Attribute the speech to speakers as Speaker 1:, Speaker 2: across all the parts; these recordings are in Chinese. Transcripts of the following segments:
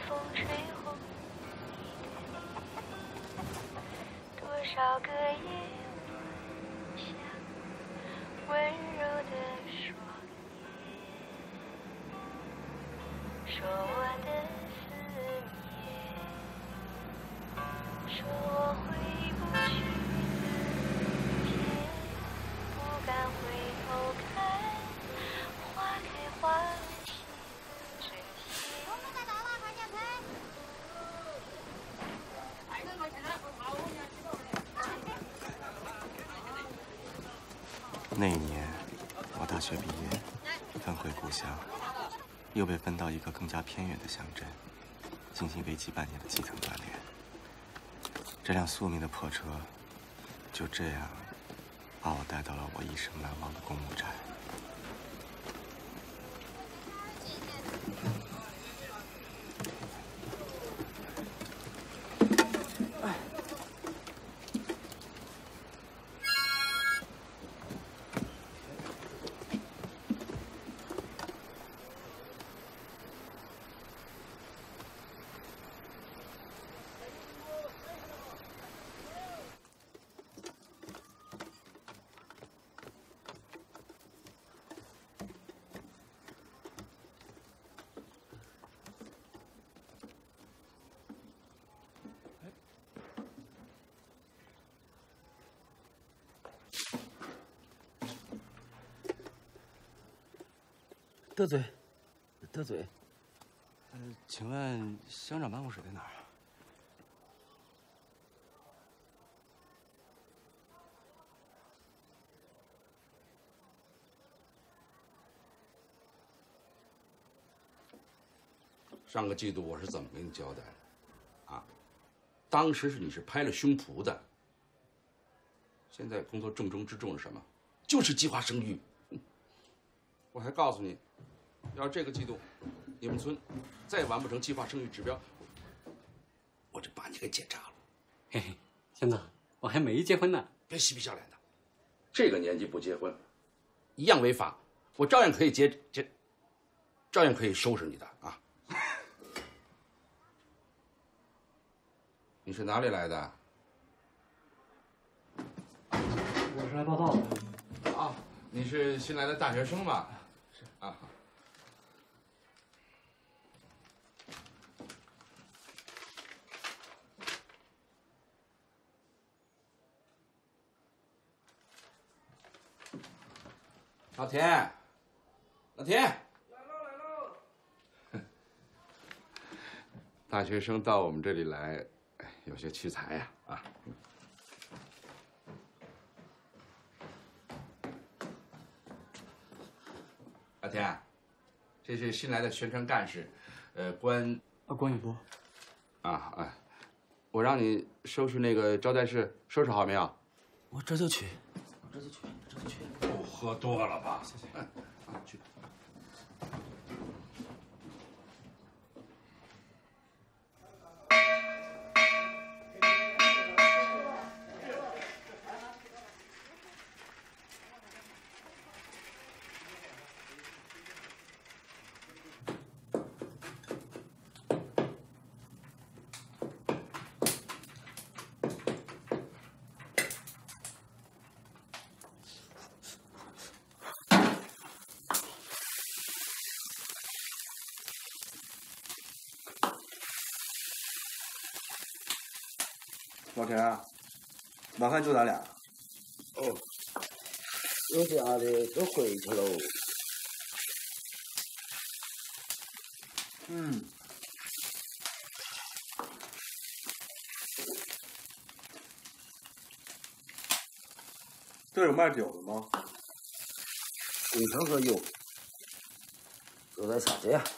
Speaker 1: 风吹红你的脸，多少个夜晚下温柔的双眼，说我的思念，说我回不去的天，不敢回头看，花开花谢这些。
Speaker 2: 那一年，我大学毕业，分回故乡，又被分到一个更加偏远的乡镇，进行为期半年的基层锻炼。这辆宿命的破车，就这样把我带到了我一生难忘的公墓寨。
Speaker 3: 得罪，得罪。
Speaker 2: 请问乡长办公室在哪儿？
Speaker 4: 上个季度我是怎么跟你交代的？啊，当时你是拍了胸脯的。现在工作重中之重是什么？就是计划生育。我还告诉你，要是这个季度你们村再完不成计划生育指标，我就把你给检查了。
Speaker 3: 嘿嘿，乡长，我还没结婚呢。
Speaker 4: 别嬉皮笑脸的，这个年纪不结婚，一样违法，我照样可以照样可以收拾你的啊。你是哪里来的？
Speaker 3: 我是来报道的。
Speaker 4: 啊，你是新来的大学生吧？是啊。老田，老田，来喽！大学生到我们这里来，有些屈才呀，啊。老田，这是新来的宣传干事，关
Speaker 3: 宇波。
Speaker 4: 我让你收拾那个招待室，收拾好没有？
Speaker 3: 我这就去。
Speaker 4: 不喝多了吧？谢谢。去。
Speaker 5: 老田啊，晚饭就咱俩。
Speaker 6: 哦，有家的都回去喽。
Speaker 5: 这有卖酒的吗？
Speaker 6: 工程说有，都在啥街？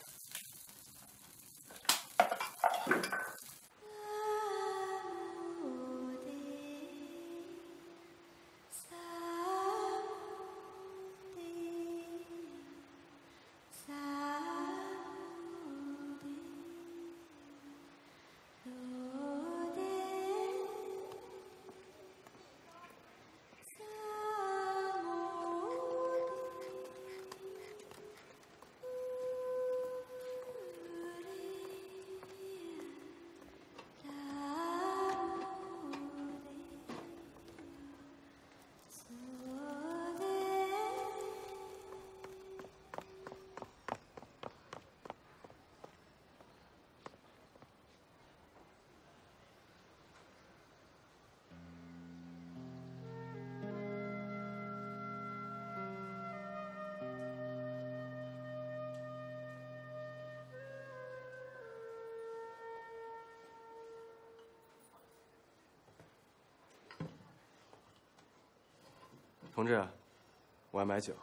Speaker 2: 同志，我要买酒。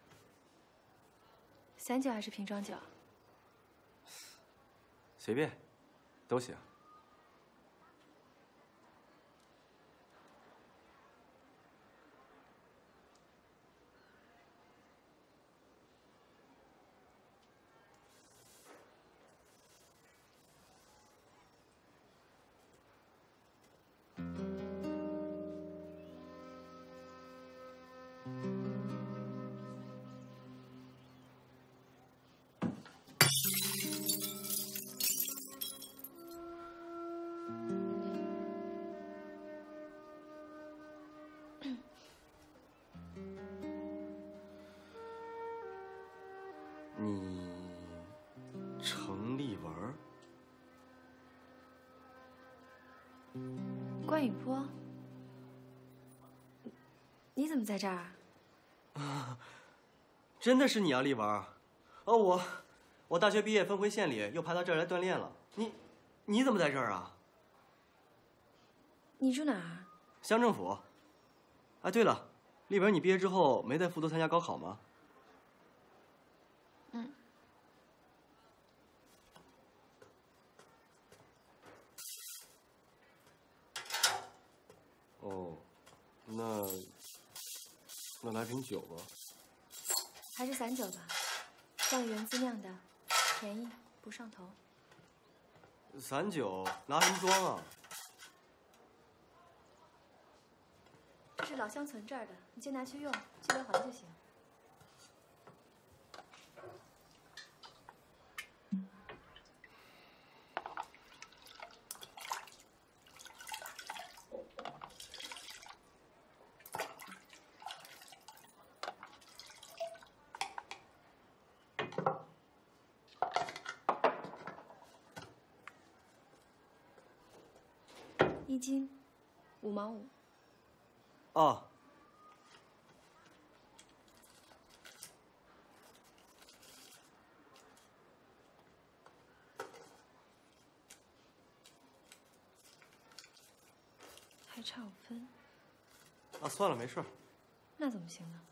Speaker 1: 散酒还是瓶装酒？
Speaker 2: 随便，都行。你程立文？
Speaker 1: 关雨波，你怎么在这儿啊？
Speaker 2: 真的是你啊，立文。哦，我大学毕业分回县里，又派到这儿来锻炼了。你怎么在这儿啊？
Speaker 1: 你住哪儿？
Speaker 2: 乡政府。哎，对了，立文，你毕业之后没在复读参加高考吗？
Speaker 1: 嗯。
Speaker 2: 哦，那来瓶酒吧。
Speaker 1: 还是散酒吧，酱园自酿的，便宜不上头。
Speaker 2: 散酒拿什么装啊？
Speaker 1: 这是老乡存这儿的，你先拿去用，记得还就行。1斤，5毛5。
Speaker 2: 哦。
Speaker 1: 还差5分。
Speaker 2: 啊，算了，没事。
Speaker 1: 那怎么行呢？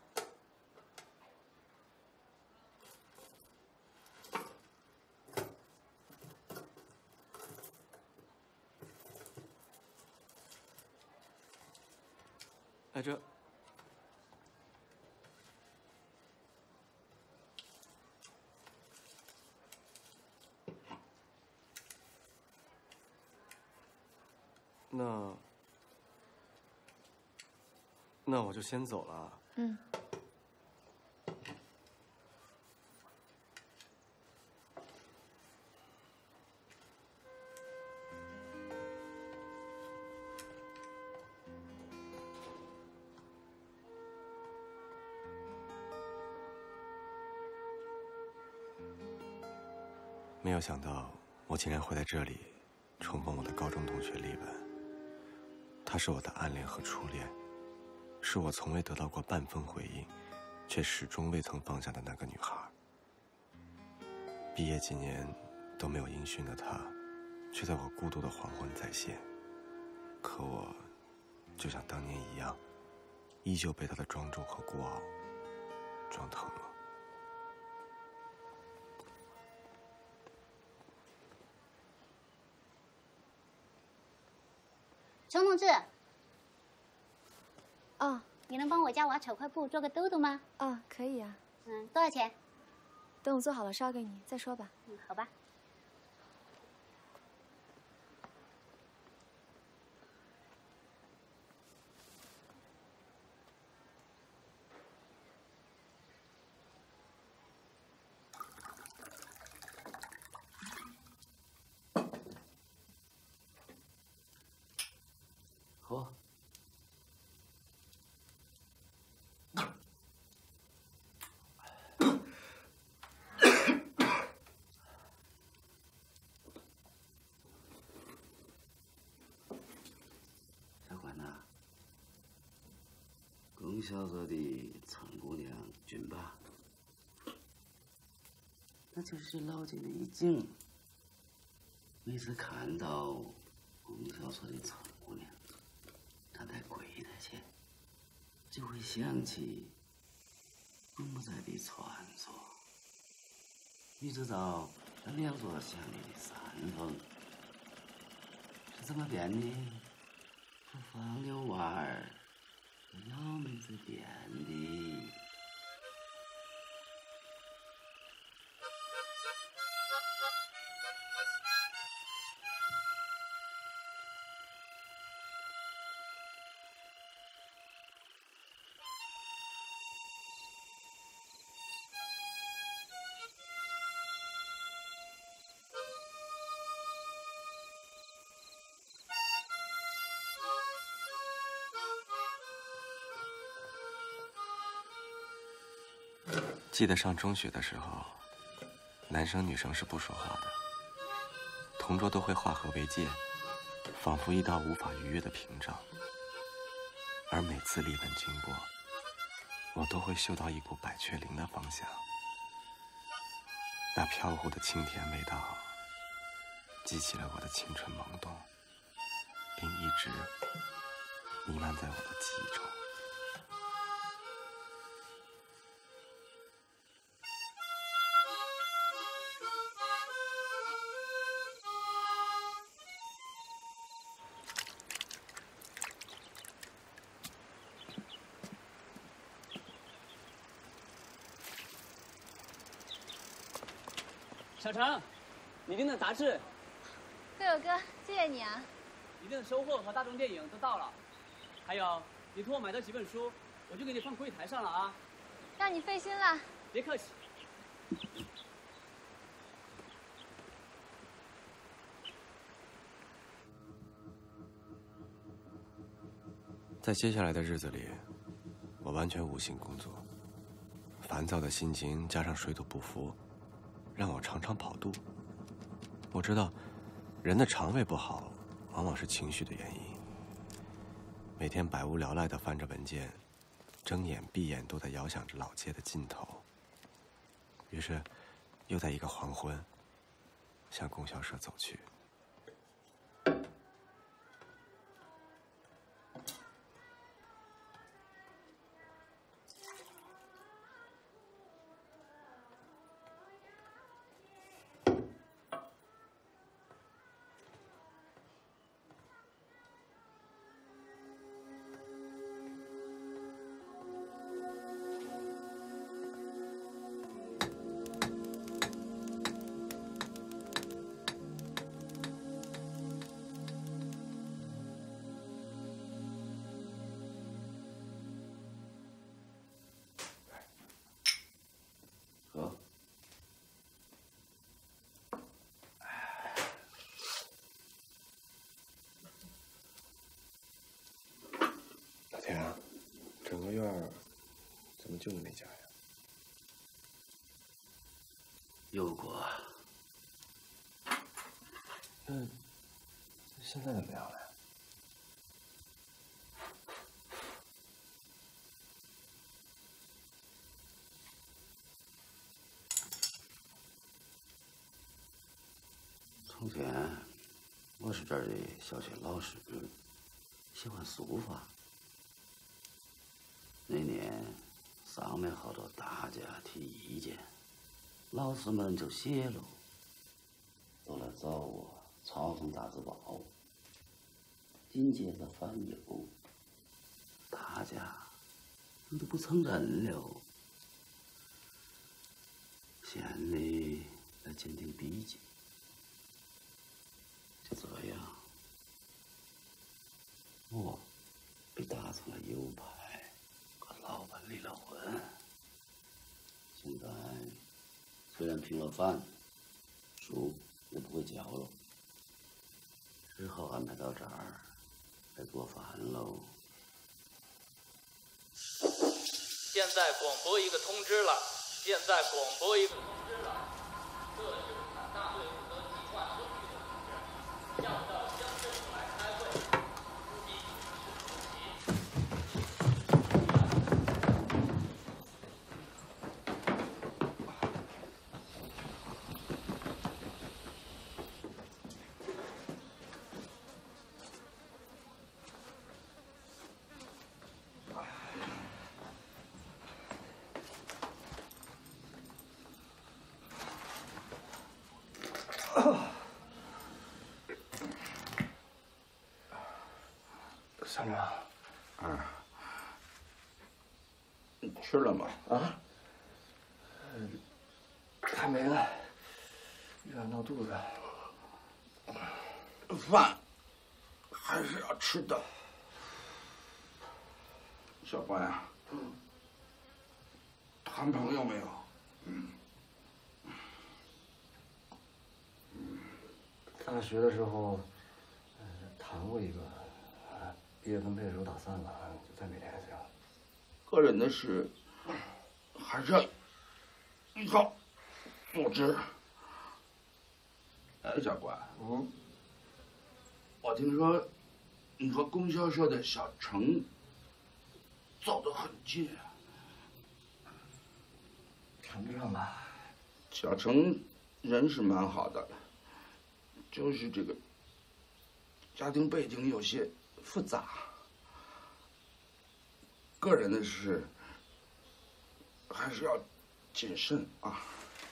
Speaker 2: 哎，这那我就先走了。
Speaker 1: 嗯。
Speaker 2: 没有想到，我竟然会在这里重逢我的高中同学丽文。她是我的暗恋和初恋，是我从未得到过半分回应，却始终未曾放下的那个女孩。毕业几年都没有音讯的她，却在我孤独的黄昏再现。可我，就像当年一样，依旧被她的庄重和孤傲撞疼了。
Speaker 7: 程同志，
Speaker 1: 哦，
Speaker 7: 你能帮我家娃扯块布做个兜兜吗？
Speaker 1: 哦，可以啊。
Speaker 7: 多少钱？
Speaker 1: 等我做好了烧给你，再说吧。
Speaker 7: 好吧。
Speaker 3: 喝。
Speaker 6: 小关呐，龚小姐的陈姑娘俊吧？那就是老金的一景。每次看到龚小姐的陈姑娘，她得跪得去。
Speaker 8: 就会想起Gongmuzhai的传说。你知道那2座相邻的山峰是怎么变的？和放牛娃儿和幺妹子变的。
Speaker 2: 记得上中学的时候，男生女生是不说话的，同桌都会化合为界，仿佛一道无法逾越的屏障。而每次丽文经过，我都会嗅到一股百雀羚的芳香，那飘忽的清甜味道，激起了我的青春萌动，并一直弥漫在我的记忆中。
Speaker 9: 小程，你订的杂志。
Speaker 10: 各有哥，谢谢你啊。
Speaker 9: 你订的收获和大众电影都到了，还有你托我买的几本书，我就给你放柜台上了啊。
Speaker 10: 让你费心了。
Speaker 9: 别客气。
Speaker 2: 在接下来的日子里，我完全无心工作，烦躁的心情加上水土不服，让我常常跑肚。我知道，人的肠胃不好，往往是情绪的原因。每天百无聊赖地翻着文件，睁眼闭眼都在遥想着老街的尽头。于是，又在一个黄昏，向供销社走去。老田啊，整个院儿怎么就你那家呀？
Speaker 8: 有过。
Speaker 2: 那现在怎么样了呀？
Speaker 8: 从前我是这儿的小学老师，喜欢书法。那年上面好多大家提意见，老师们就写了，都来找我抄成杂志报。紧接着反右，大家有的不承认了，县里来鉴定笔记。就这样，我被打成了右派，和老板离了婚。现在虽然平了饭，书也不会教了，只好安排到这儿来做饭喽。
Speaker 11: 现在广播一个通知了，这就是看大队负责计划收据的同志，要到乡镇府来开会，务必
Speaker 5: 乡长，
Speaker 4: 你吃了吗？
Speaker 5: 啊？还没呢，有点闹肚子。
Speaker 4: 饭还是要吃的。小关呀，谈朋友没有？
Speaker 5: 大学的时候，谈过一个，毕业分配的时候打散了，就再没联系了。
Speaker 4: 个人的事，还是要依靠组织。哎，小关，我听说你和供销社的小程走得很近。
Speaker 5: 谈不上吧。
Speaker 4: 小程人是蛮好的，就是这个家庭背景有些复杂，个人的事还是要谨慎啊。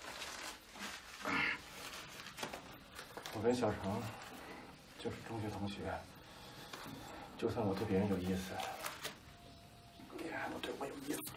Speaker 5: 我跟小程就是中学同学，就算我对别人有意思，别人还都对我有意思。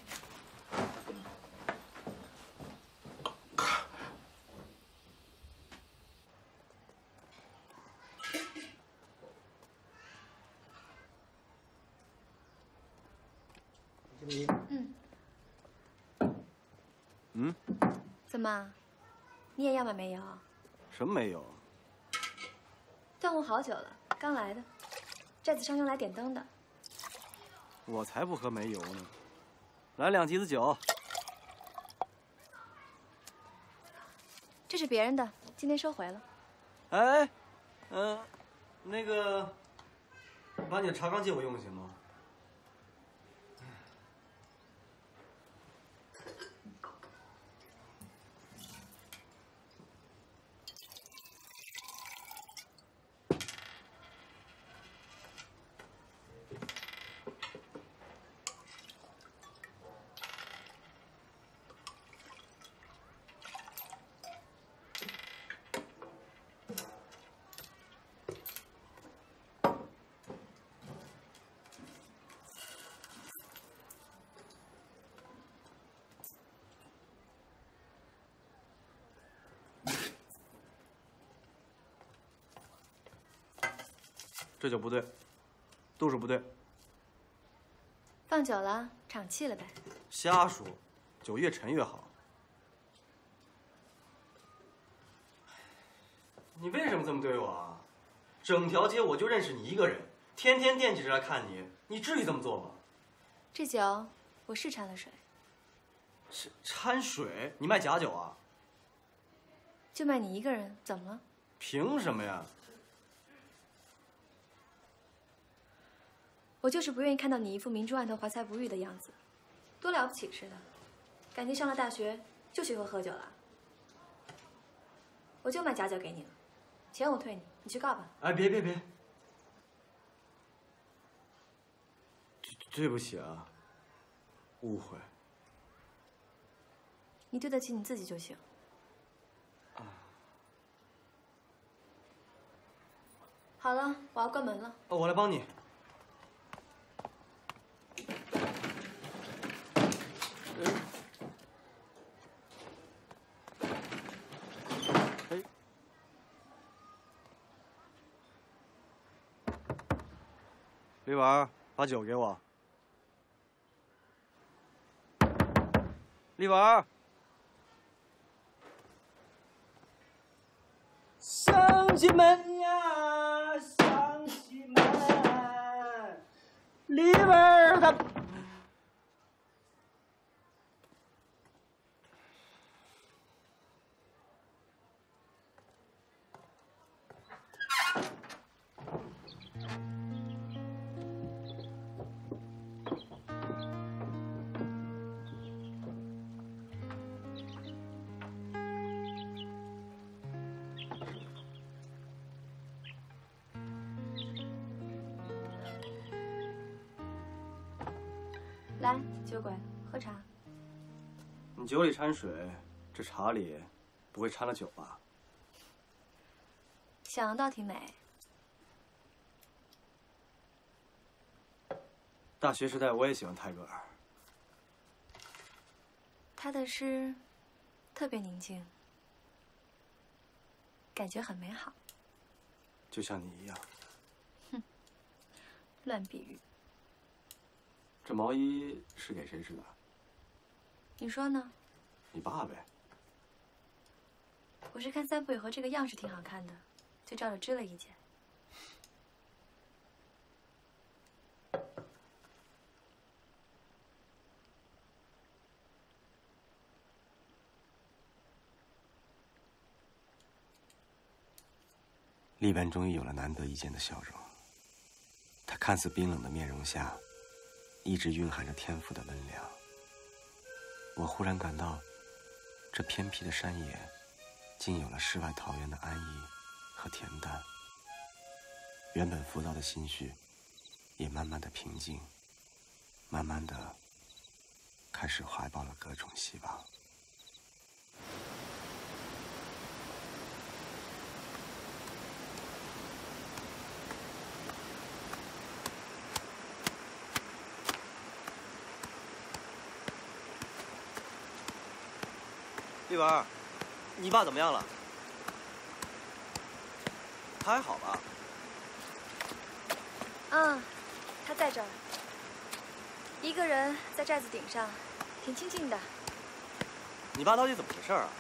Speaker 10: 怎么，你也要买煤油？
Speaker 2: 什么没有？
Speaker 10: 断货好久了，刚来的，寨子上用来点灯的。
Speaker 2: 我才不喝煤油呢。来2提子酒。
Speaker 10: 这是别人的，今天收回了。
Speaker 2: 哎，那个，把你的茶缸借我用行吗？这酒不对，度数不对。
Speaker 10: 放久了，长气了呗。
Speaker 2: 瞎说，酒越陈越好。你为什么这么对我啊？整条街我就认识你一个人，天天惦记着来看你，你至于这么做吗？
Speaker 10: 这酒我是掺了水。
Speaker 2: 是掺水？你卖假酒啊？
Speaker 10: 就卖你一个人，怎么了？
Speaker 2: 凭什么呀？
Speaker 10: 我就是不愿意看到你一副明珠暗头、怀才不遇的样子，多了不起似的。感情上了大学就学会喝酒了。我就卖假酒给你了，钱我退你，你去告吧。
Speaker 2: 哎，别！对不起啊，误会。
Speaker 10: 你对得起你自己就行。好了，我要关门了。
Speaker 2: 我来帮你。李婉，把酒给我。李婉，乡亲们呀，乡亲们，李婉他。
Speaker 10: 来，酒鬼，喝茶。
Speaker 2: 你酒里掺水，这茶里不会掺了酒吧？
Speaker 10: 小杨倒挺美。
Speaker 5: 大学时代我也喜欢泰戈尔，
Speaker 10: 他的诗特别宁静，感觉很美好。
Speaker 5: 就像你一样。
Speaker 10: 哼，乱比喻。
Speaker 5: 这毛衣是给谁织的？
Speaker 10: 你说呢？
Speaker 5: 你爸呗。
Speaker 10: 我是看三部以后这个样式挺好看的，就照着织了一件。
Speaker 2: 丽文终于有了难得一见的笑容。她看似冰冷的面容下，一直蕴含着天赋的温良。我忽然感到，这偏僻的山野，竟有了世外桃源的安逸和恬淡。原本浮躁的心绪，也慢慢的平静，慢慢的开始怀抱了各种希望。
Speaker 5: 丽文，你爸怎么样了？他还好吧？
Speaker 10: 嗯，他在这儿，一个人在寨子顶上，挺清静的。
Speaker 5: 你爸到底怎么回事啊？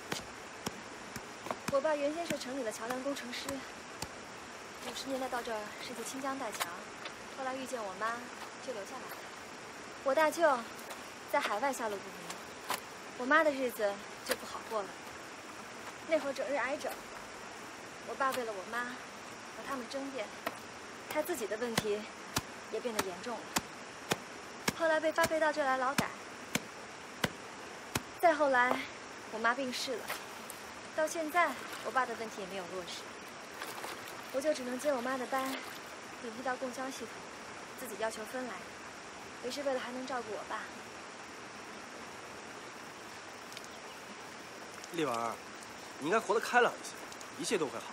Speaker 10: 我爸原先是城里的桥梁工程师，50年代到这儿设计清江大桥，后来遇见我妈，就留下来了。我大舅在海外下落不明，我妈的日子就不好过了。那会儿整日挨整，我爸为了我妈和他们争辩，他自己的问题也变得严重了。后来被发配到这来劳改，再后来我妈病逝了，到现在我爸的问题也没有落实，我就只能接我妈的班，顶替到供销系统，自己要求分来，也是为了还能照顾我爸。
Speaker 5: 丽文，你应该活得开朗一些，一切都会好。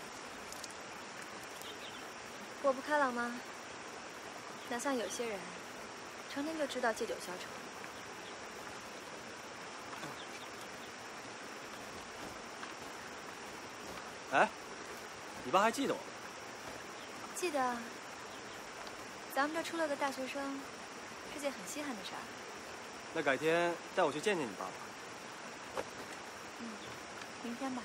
Speaker 10: 我不开朗吗？哪像有些人，成天就知道借酒消愁。
Speaker 5: 哎，你爸还记得我吗？
Speaker 10: 记得，咱们这出了个大学生，是件很稀罕的事儿。
Speaker 5: 那改天带我去见见你爸爸。
Speaker 10: 明天吧。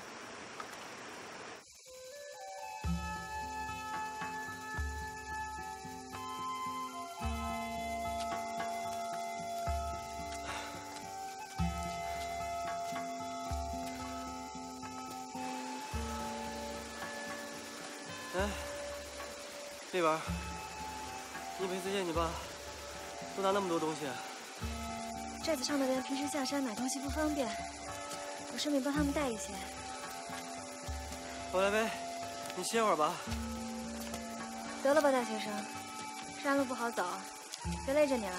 Speaker 5: 哎，丽文，你每次见你爸，都拿那么多东西啊？
Speaker 10: 寨子上的人平时下山买东西不方便。我顺便帮他们带一些。
Speaker 5: 我来呗，你歇会儿吧。
Speaker 10: 得了吧，大学生，山路不好走，别累着你了。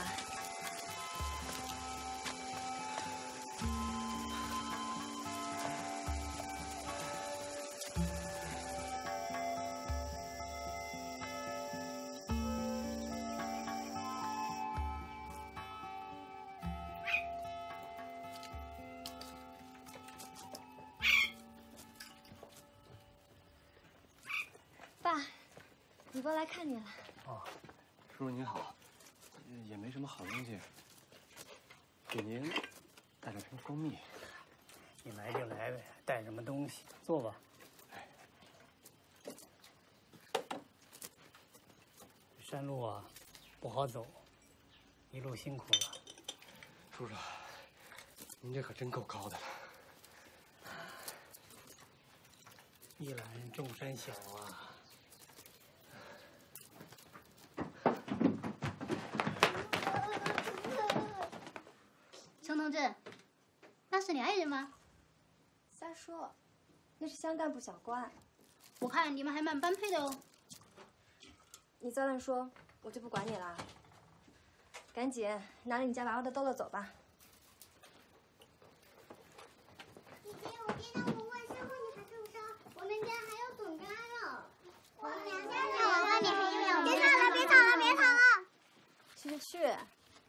Speaker 10: 爸，李波来看你了。
Speaker 5: 哦，叔叔您好，也没什么好东西，给您带了瓶蜂蜜。
Speaker 12: 你来就来呗，带什么东西？坐吧。山路啊，不好走，一路辛苦了。
Speaker 5: 叔叔，您这可真够高的了。
Speaker 12: 一览众山小啊。
Speaker 7: 熊同志，那是你爱人吗？
Speaker 10: 瞎说，那是乡干部小关。
Speaker 7: 我看你们还蛮般配的哦。
Speaker 10: 你再乱说，我就不管你了。赶紧拿着你家娃娃的兜了走吧。
Speaker 13: 姐姐，我别让我问，师傅你还受伤，我们家还有笋干。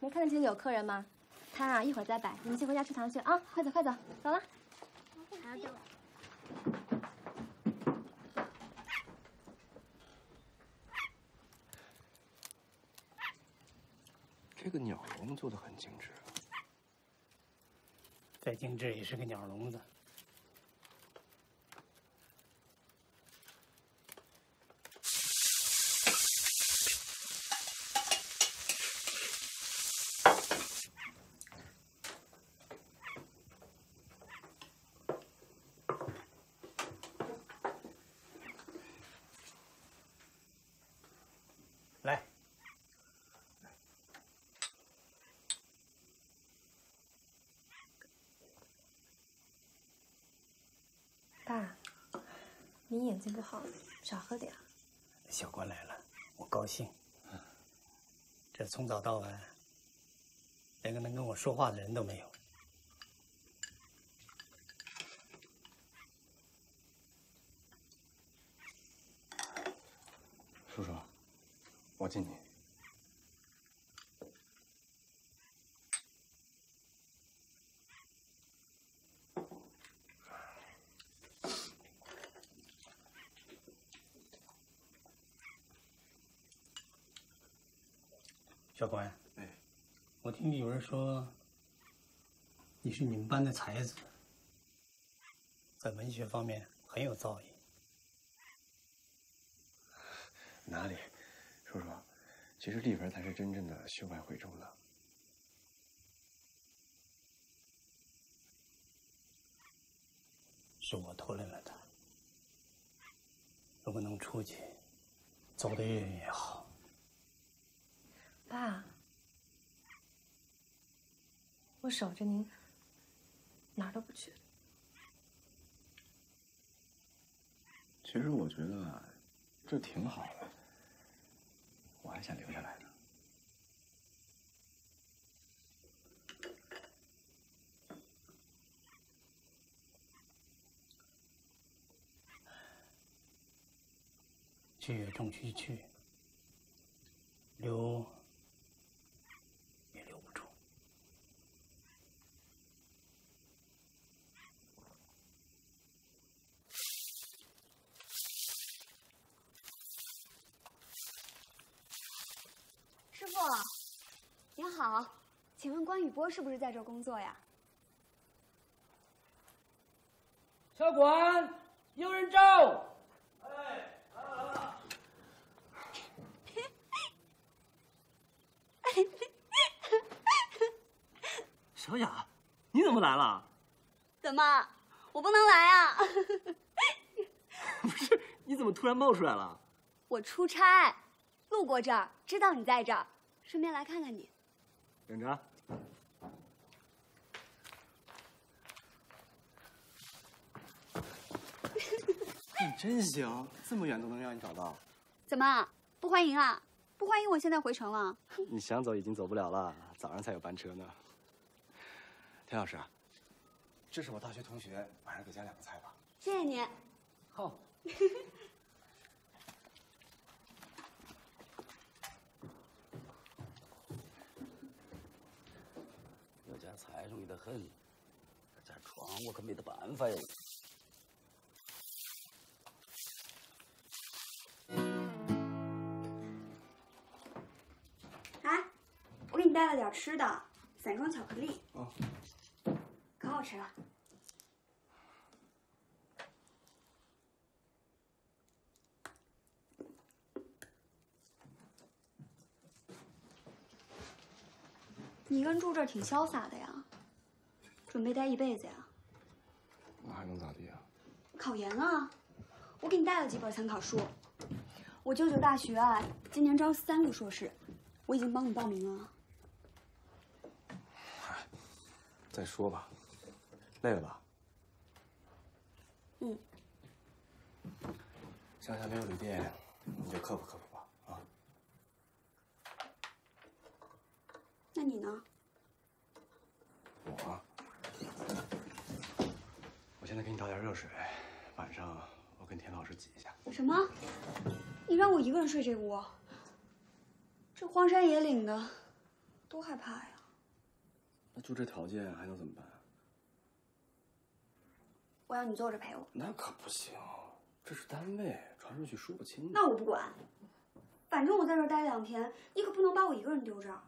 Speaker 10: 没看见厅里有客人吗？他啊，一会儿再摆，你们先回家吃糖去啊！快走快走，走了。还要等我。
Speaker 2: 这个鸟笼做的很精致。
Speaker 12: 再精致也是个鸟笼子。来，
Speaker 10: 爸，你眼睛不好，少喝点。
Speaker 12: 小关来了，我高兴。这从早到晚，连个能跟我说话的人都没有。
Speaker 2: 叔叔，我敬你。
Speaker 12: 小关，我听有人说，你是你们班的才子，在文学方面很有造诣。
Speaker 2: 哪里，叔叔，其实丽文才是真正的秀外慧中呢。
Speaker 12: 是我拖累了他。如果能出去，走得越远越好。
Speaker 10: 爸，我守着您，哪儿都不去。
Speaker 2: 其实我觉得这挺好的，我还想留下来呢。
Speaker 12: 去也终须去，留也留不住。
Speaker 13: 师傅，您好，请问关雨波是不是在这儿工作呀？
Speaker 9: 小管，有人找。
Speaker 3: 小雅，你怎么来了？
Speaker 13: 怎么，我不能来啊？
Speaker 3: 不是，你怎么突然冒出来了？
Speaker 13: 我出差，路过这儿，知道你在这儿，顺便来看看你。
Speaker 3: 等着。
Speaker 2: 你真行，这么远都能让你找到。
Speaker 13: 怎么不欢迎啊？不欢迎，我现在回城了。
Speaker 2: 你想走已经走不了了，早上才有班车呢。田老师，这是我大学同学，晚上给加2个菜吧。
Speaker 13: 谢谢你。
Speaker 3: 好。
Speaker 8: 这家菜容易得很，这床我可没得办法哟。
Speaker 13: 哎，我给你带了点吃的，散装巧克力。
Speaker 2: 哦。
Speaker 13: 可好吃了。你一个人住这儿挺潇洒的呀，准备待一辈子呀？
Speaker 2: 那还能咋地啊？
Speaker 13: 考研啊，我给你带了几本参考书。我舅舅大学啊，今年招3个硕士，我已经帮你报名了。
Speaker 2: 再说吧，累了吧？
Speaker 13: 嗯。
Speaker 2: 乡下没有旅店，你就克服克服吧，啊。
Speaker 13: 那你呢？
Speaker 2: 我现在给你倒点热水，晚上我跟田老师挤一下。
Speaker 13: 什么？你让我一个人睡这屋？这荒山野岭的， 多害怕呀！
Speaker 2: 那就这条件还能怎么办？
Speaker 13: 我要你坐着陪我。
Speaker 2: 那可不行，这是单位，传出去说不清。
Speaker 13: 那我不管，反正我在这儿待2天，你可不能把我一个人丢这儿。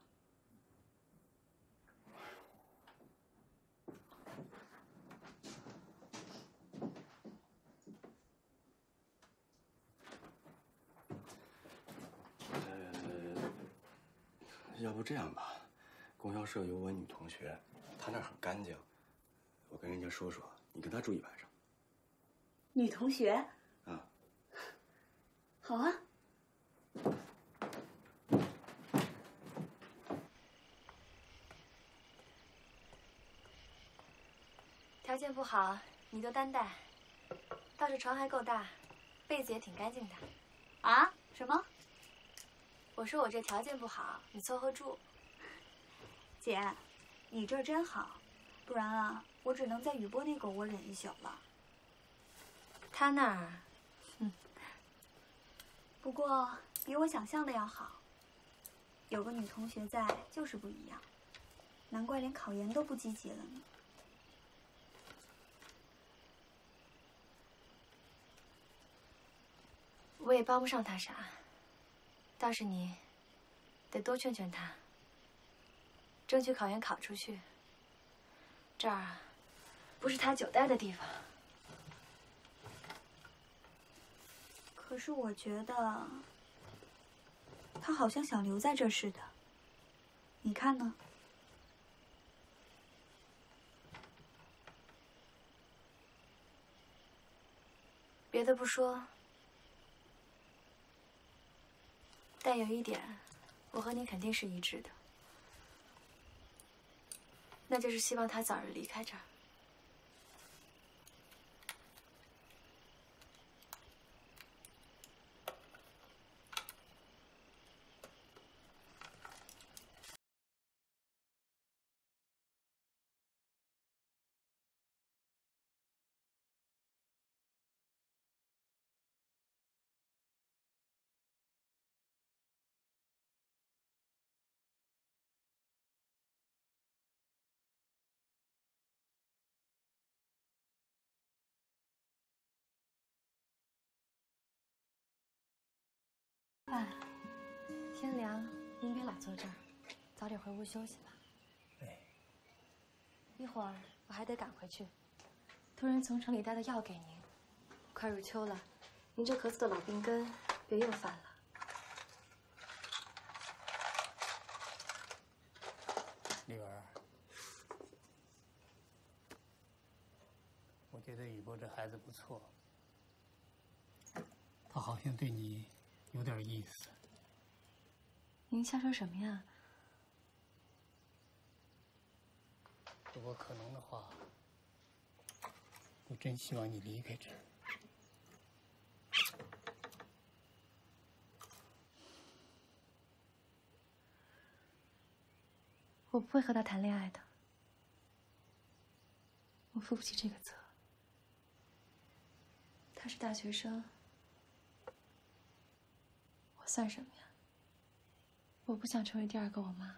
Speaker 2: 要不这样吧，供销社有我女同学，她那儿很干净，我跟人家说说，你跟她住1晚上。
Speaker 13: 女同学？
Speaker 2: 啊。
Speaker 13: 好啊。
Speaker 10: 条件不好，你就担待。倒是床还够大，被子也挺干净的。
Speaker 13: 啊？什么？
Speaker 10: 我说我这条件不好，你凑合住。
Speaker 13: 姐，你这真好，不然啊，我只能在雨波那狗窝忍1宿了。
Speaker 10: 他那儿，
Speaker 13: 不过比我想象的要好。有个女同学在，就是不一样。难怪连考研都不积极了呢。
Speaker 10: 我也帮不上他啥。倒是你，得多劝劝他，争取考研考出去。这儿啊，不是他久待的地方。
Speaker 13: 可是我觉得，他好像想留在这似的。你看呢？
Speaker 10: 别的不说。但有一点，我和你肯定是一致的，那就是希望他早日离开这儿。爸，天凉，您别老坐这儿，早点回屋休息吧。
Speaker 12: 哎，
Speaker 10: 一会儿我还得赶回去，托人从城里带的药给您。快入秋了，您这咳嗽的老病根别又犯了。
Speaker 12: 丽文，我觉得雨波这孩子不错，他好像对你有点意思。
Speaker 10: 您瞎说什么呀？
Speaker 12: 如果可能的话，我真希望你离开这儿。
Speaker 10: 我不会和他谈恋爱的，我负不起这个责。他是大学生，我算什么呀？我不想成为第2个我妈。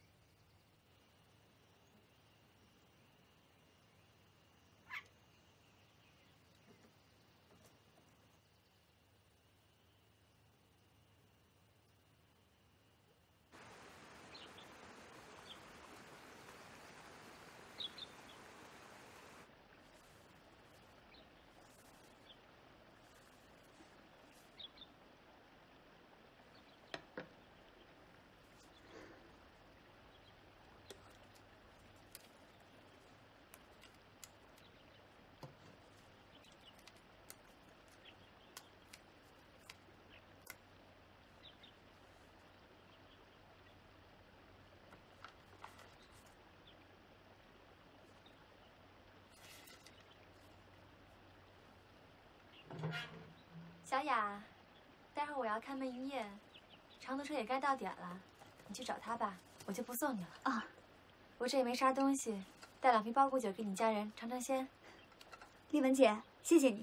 Speaker 10: 小雅，待会儿我要开门营业，长途车也该到点了，你去找他吧，我就不送你了。
Speaker 13: 啊，
Speaker 10: 我这也没啥东西，带2瓶包谷酒给你家人尝尝鲜。
Speaker 13: 丽文姐，谢谢你。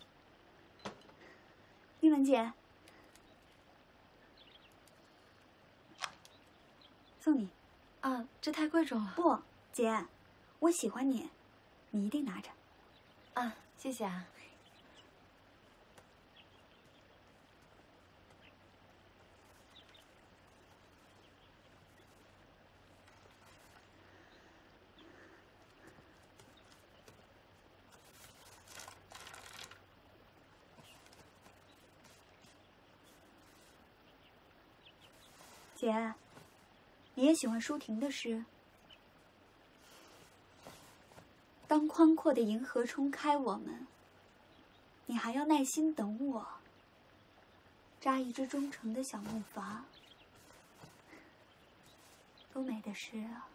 Speaker 13: 丽文姐，送你。
Speaker 10: 啊，这太贵重了。
Speaker 13: 不，姐，我喜欢你，你一定拿着。
Speaker 10: 啊，谢谢啊。
Speaker 13: 姐，你也喜欢舒婷的诗？当宽阔的银河冲开我们，你还要耐心等我，扎一只忠诚的小木筏，多美的诗啊！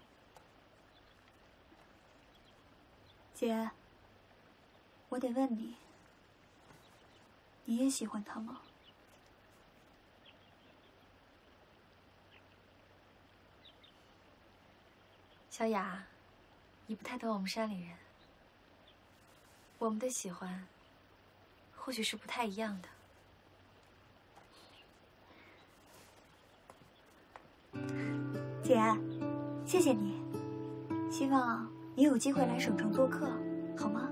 Speaker 13: 姐，我得问你，你也喜欢他吗？
Speaker 10: 小雅，你不太懂我们山里人。我们的喜欢，或许是不太一样的。
Speaker 13: 姐，谢谢你，希望你有机会来省城做客，好吗？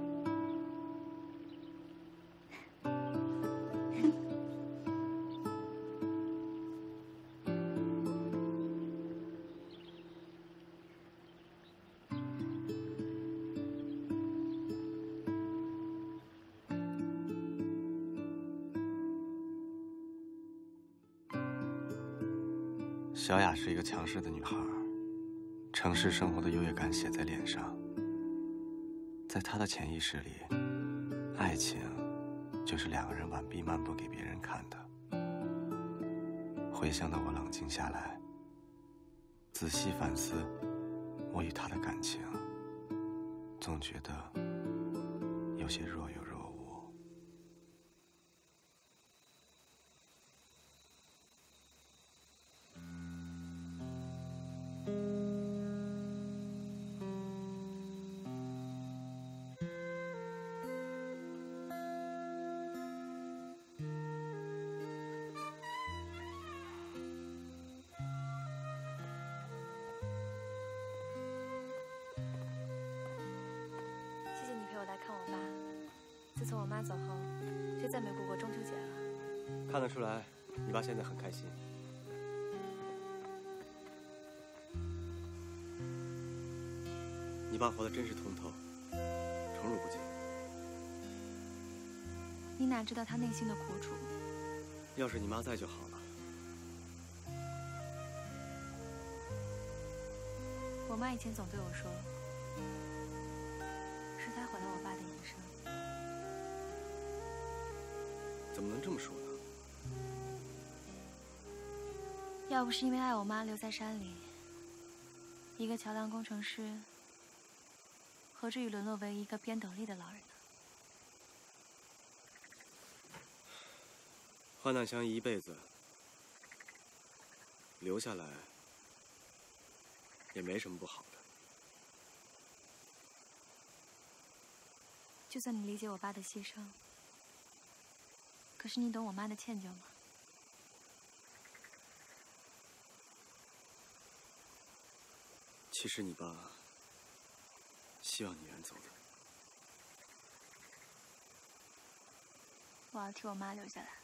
Speaker 2: 小雅是一个强势的女孩，城市生活的优越感写在脸上。在她的潜意识里，爱情就是两个人完璧漫步给别人看的。回想到我冷静下来，仔细反思我与她的感情，总觉得有些若有若无。
Speaker 10: 自从我妈走后，就再没过过中秋节了。
Speaker 2: 看得出来，你爸现在很开心。你爸活得真是通透，宠辱不惊。
Speaker 10: 你哪知道他内心的苦楚？
Speaker 2: 要是你妈在就好了。
Speaker 10: 我妈以前总对我说，是她毁了我爸的一生。
Speaker 2: 怎么能这么说呢？
Speaker 10: 要不是因为爱我妈留在山里，一个桥梁工程师，何至于沦落为一个编斗笠的老人呢？
Speaker 2: 患难相依一辈子，留下来也没什么不好的。
Speaker 10: 就算你理解我爸的牺牲，可是你懂我妈的歉疚吗？
Speaker 2: 其实你爸希望你远走的。
Speaker 10: 我要替我妈留下来。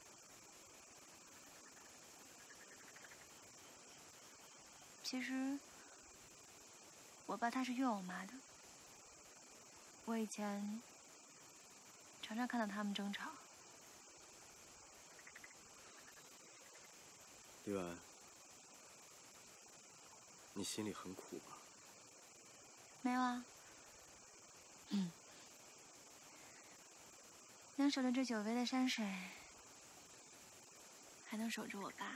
Speaker 10: 其实，我爸他是怨我妈的。我以前常常看到他们争吵。
Speaker 2: 李婉，你心里很苦吧？
Speaker 10: 没有啊。能守着这久违的山水，还能守着我爸，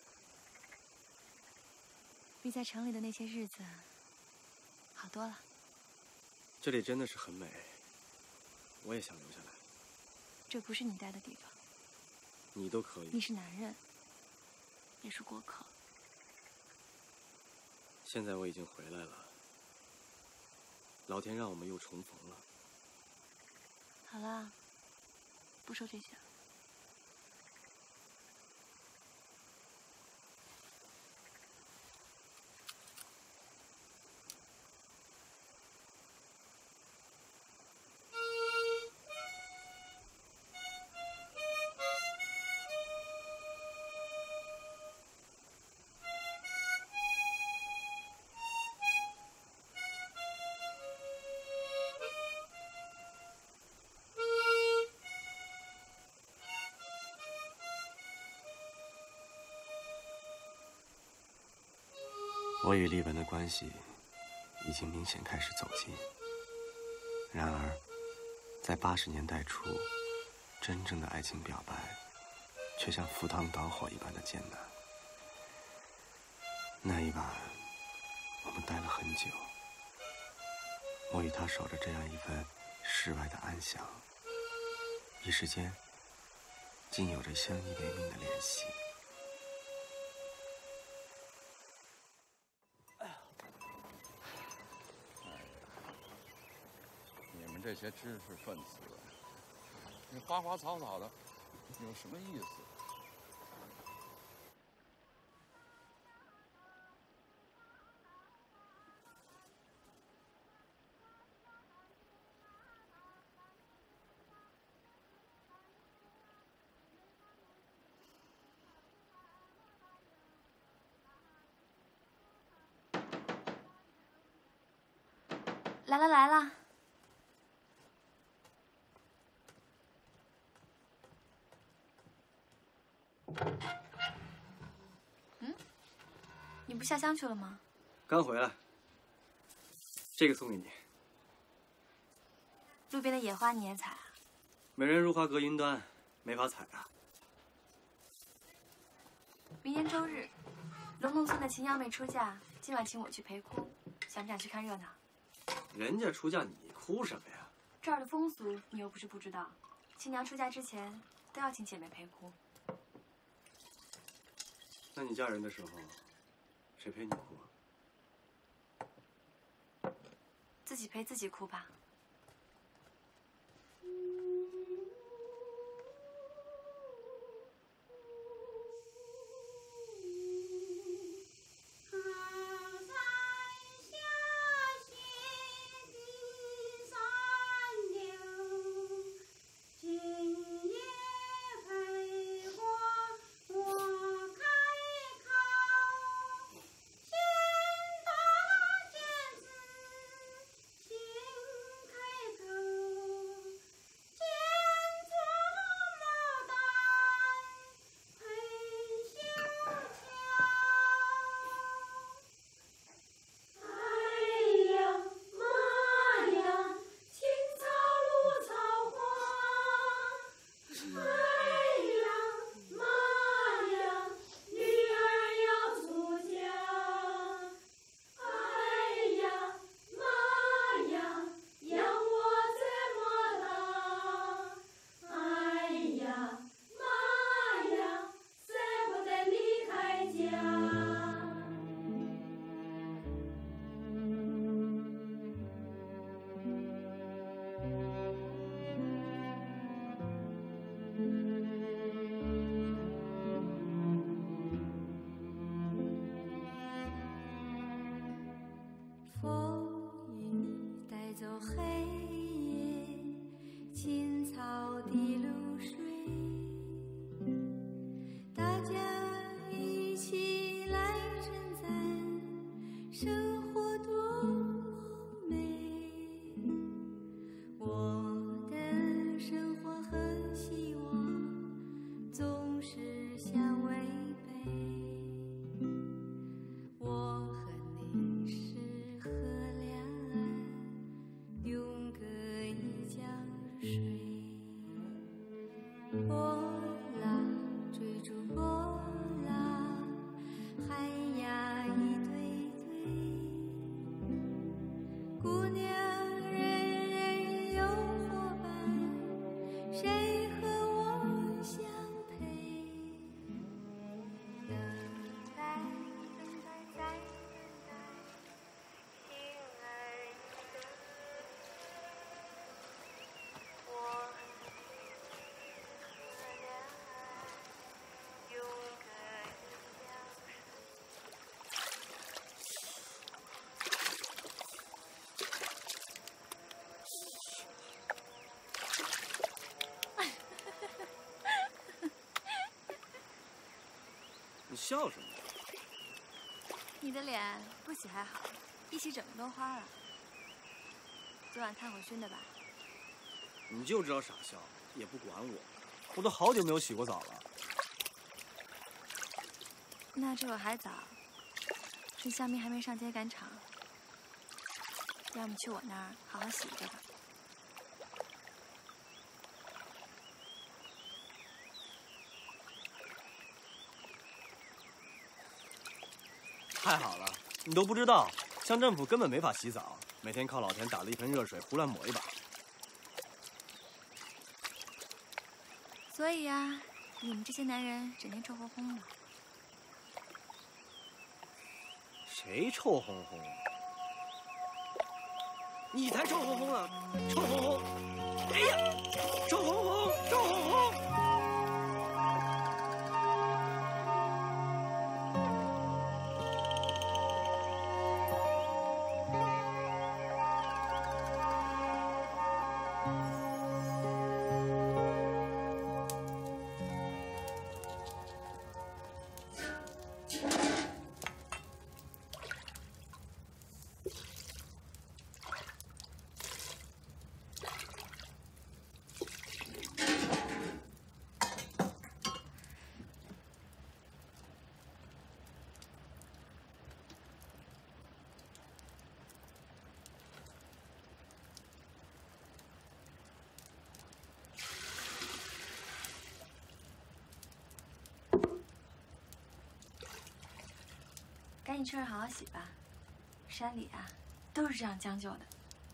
Speaker 10: 比在城里的那些日子好多了。
Speaker 2: 这里真的是很美，我也想留下来。
Speaker 10: 这不是你待的地方。
Speaker 2: 你都可以。
Speaker 10: 你是男人，也是过客。
Speaker 2: 现在我已经回来了，老天让我们又重逢了。
Speaker 10: 好了，不说这些了。
Speaker 2: 我与丽文的关系已经明显开始走近，然而，在80年代初，真正的爱情表白，却像赴汤蹈火一般的艰难。那一晚，我们待了很久，我与他守着这样一份世外的安详，一时间，竟有着相依为命的联系。
Speaker 4: 你们这些知识分子，你花花草草的，有什么意思？
Speaker 10: 来了来了。你不下乡去了吗？
Speaker 3: 刚回来。这个送给你。
Speaker 10: 路边的野花你也采啊？
Speaker 3: 美人如花隔云端，没法采啊。
Speaker 10: 明天周日，龙洞村的秦幺妹出嫁，今晚请我去陪哭，想不想去看热闹？
Speaker 3: 人家出嫁你哭什么呀？
Speaker 10: 这儿的风俗你又不是不知道，新娘出嫁之前都要请姐妹陪哭。
Speaker 3: 那你嫁人的时候，谁陪你哭啊？
Speaker 10: 自己陪自己哭吧。
Speaker 3: 你笑什么？
Speaker 10: 你的脸不洗还好，一洗整个都花了。昨晚炭火熏的吧？
Speaker 3: 你就知道傻笑，也不管我。我都好久没有洗过澡了。
Speaker 10: 那这会还早， 你小米还没上街赶场，要么去我那儿好好洗一个吧。
Speaker 3: 太好了，你都不知道，乡政府根本没法洗澡，每天靠老田打了一盆热水胡乱抹一把。
Speaker 10: 所以呀，你们这些男人整天臭烘烘的。
Speaker 3: 谁臭烘烘？你才臭烘烘呢！臭烘烘！哎呀，臭烘烘，臭烘烘！
Speaker 10: 赶紧吃点好好洗吧，山里啊都是这样将就的。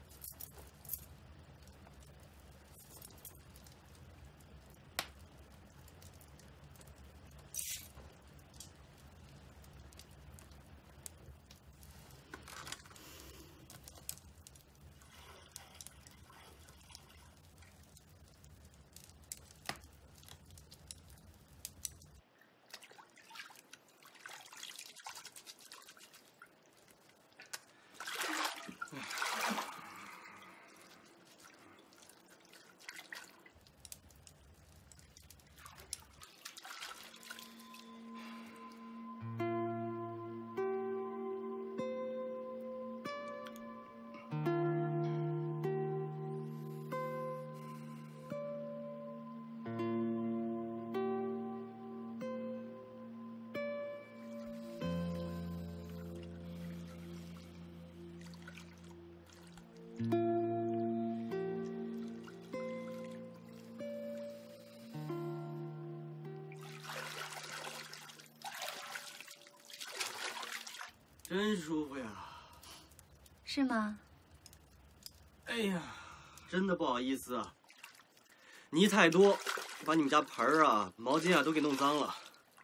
Speaker 10: 真舒服呀！ 是吗？
Speaker 3: 哎呀，真的不好意思啊，泥太多，把你们家盆儿啊、毛巾啊都给弄脏了。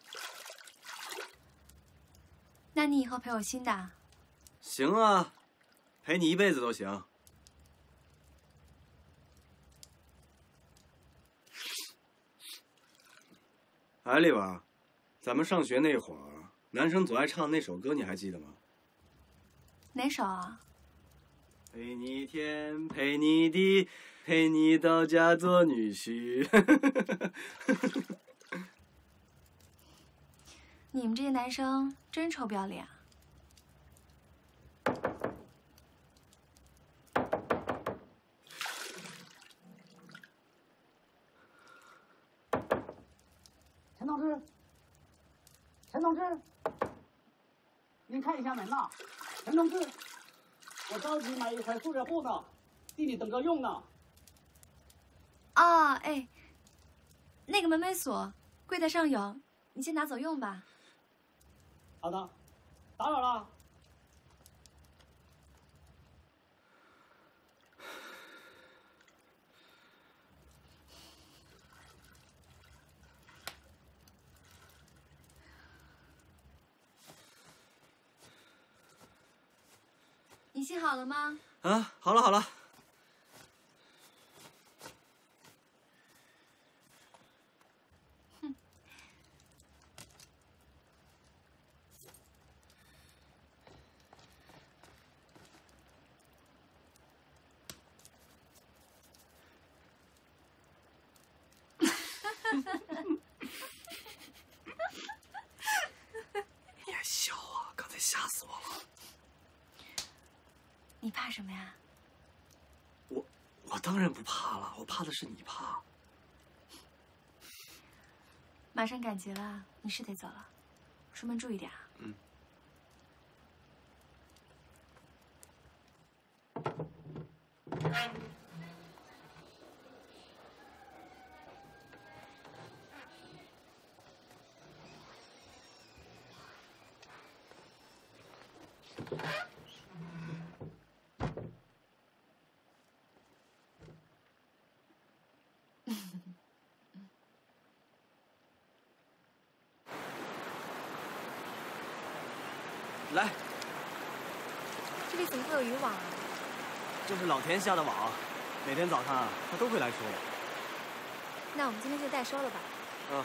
Speaker 10: 那你以后陪我新的？
Speaker 3: 行啊，陪你一辈子都行。哎，丽文，咱们上学那会儿，男生总爱唱那首歌，你还记得吗？
Speaker 10: 哪首啊？
Speaker 3: 陪你天，陪你地，陪你到家做女婿。
Speaker 10: 你们这些男生真臭不要脸啊！
Speaker 9: 陈同志，陈同志，您看一下门呐。陈同志，我着急买一块塑料布呢，替你等着用呢。
Speaker 10: 哦，哎，那个门没锁，柜台上有，你先拿走用吧。
Speaker 9: 好的，打扰了。
Speaker 10: 你洗好了吗？
Speaker 3: 啊，好了好了。
Speaker 10: 哼。
Speaker 3: 你还笑啊？刚才吓死我了。
Speaker 10: 你怕什么呀？
Speaker 3: 我当然不怕了，我怕的是你怕。
Speaker 10: 马上赶集了，你是得走了，出门注意点啊。
Speaker 3: 嗯。 来，
Speaker 10: 这里怎么会有渔网啊？
Speaker 3: 这是老田下的网，每天早上啊，他都会来收。
Speaker 10: 那我们今天就代收了吧。
Speaker 3: 嗯。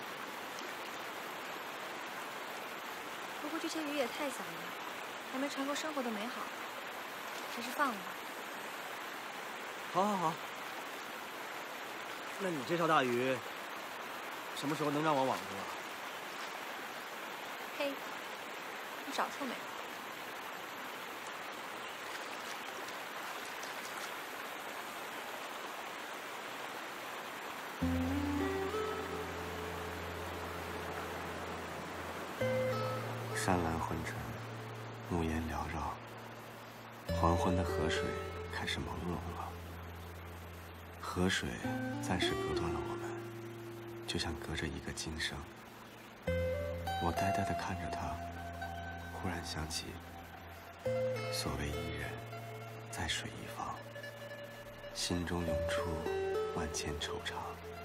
Speaker 10: 不过这些鱼也太小了，还没尝过生活的美好，还是放了吧。
Speaker 3: 好，好，好。那你这条大鱼，什么时候能让我网住啊？
Speaker 10: 嘿，你找错没有？
Speaker 2: 山岚昏沉，暮烟缭绕，黄昏的河水开始朦胧了。河水暂时隔断了我们，就像隔着一个今生。我呆呆地看着它，忽然想起所谓伊人，在水一方，心中涌出万千惆怅。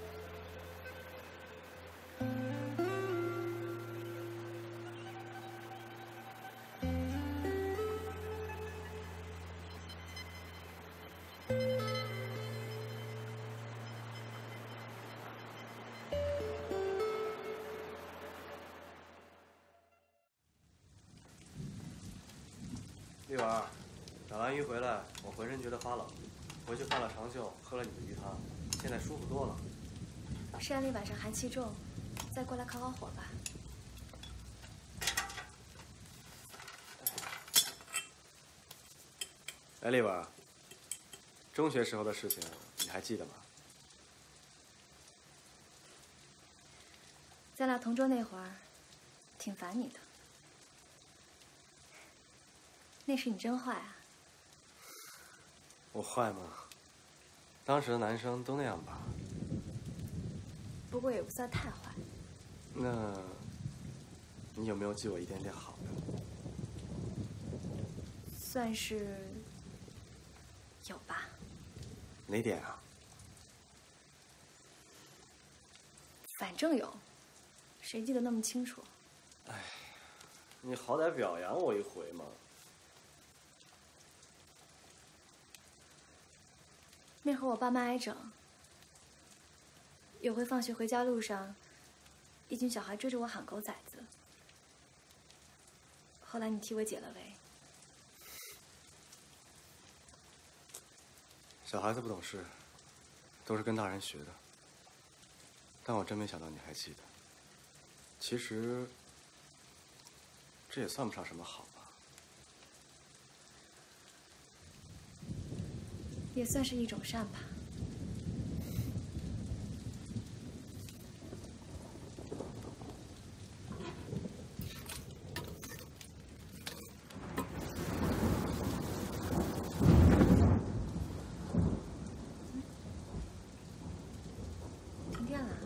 Speaker 3: 丽婉，打完鱼回来，我浑身觉得发冷，回去换了长袖，喝了你的鱼汤，现在舒服多了。
Speaker 10: 山里晚上寒气重，再过来烤烤火吧。
Speaker 3: 哎，丽婉，中学时候的事情你还记得吗？
Speaker 10: 咱俩同桌那会儿，挺烦你的。那时你真坏啊！
Speaker 3: 我坏吗？当时的男生都那样吧。
Speaker 10: 不过也不算太坏。
Speaker 3: 那，你有没有记我一点点好的？
Speaker 10: 算是有吧。
Speaker 3: 哪点啊？
Speaker 10: 反正有，谁记得那么清楚？
Speaker 3: 哎，你好歹表扬我一回嘛。
Speaker 10: 那会儿我爸妈挨整，有回放学回家路上，一群小孩追着我喊狗崽子。后来你替我解了围。
Speaker 3: 小孩子不懂事，都是跟大人学的。但我真没想到你还记得。其实，这也算不上什么好吧。
Speaker 10: 也算是一种善吧。停电了。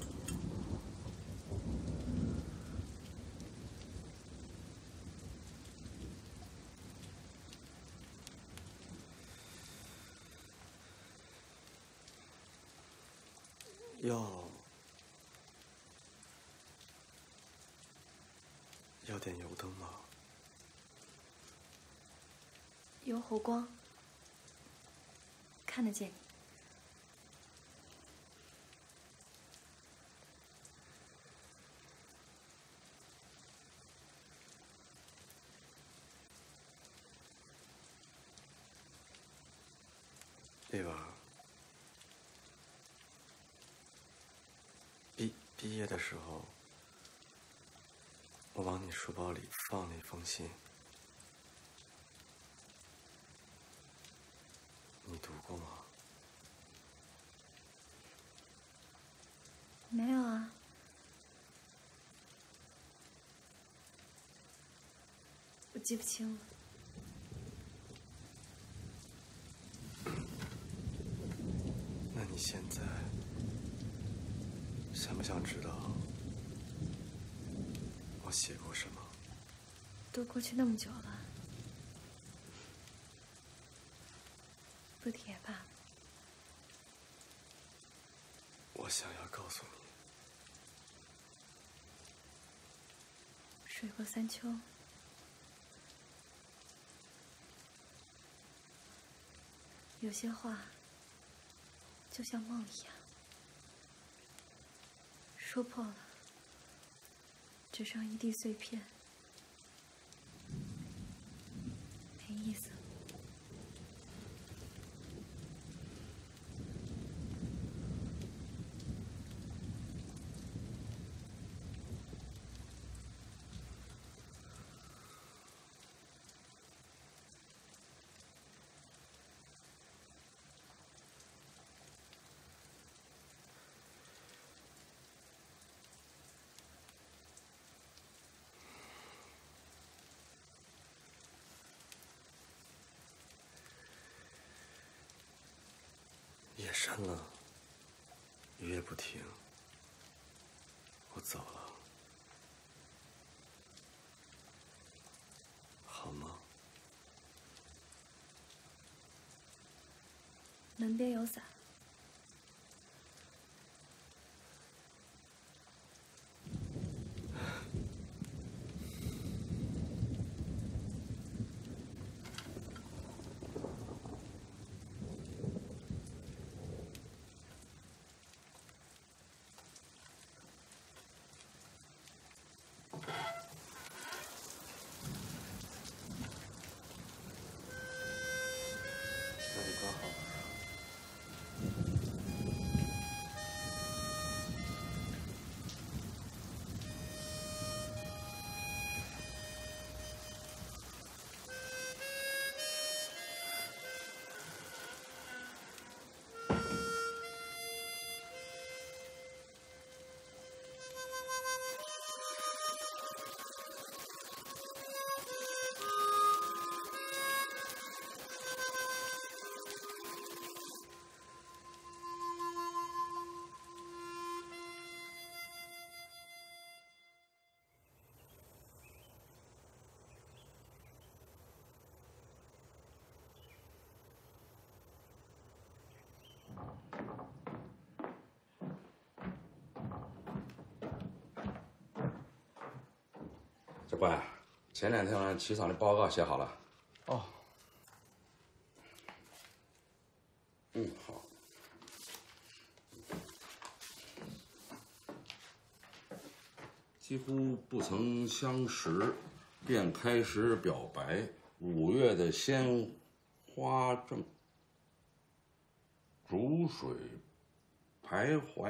Speaker 3: 要点油灯吗？
Speaker 10: 有火光，看得见你。
Speaker 3: 丽婉，毕业的时候，我往你书包里放了一封信，你读过吗？
Speaker 10: 没有啊。我记不清了。
Speaker 3: 那你现在想不想知道我写过什么？
Speaker 10: 都过去那么久了， 磁铁吧。
Speaker 3: 我想要告诉你，
Speaker 10: 水过三秋，有些话就像梦一样，说破了，只剩一地碎片，没意思。
Speaker 3: 夜深了，雨也不停，我走了，好吗？
Speaker 10: 门边有伞。
Speaker 3: 那就刚好。
Speaker 4: 小关，前2天晚上起草的报告写好了。
Speaker 3: 哦。
Speaker 4: 好。几乎不曾相识，便开始表白。5月的鲜花正逐水徘徊。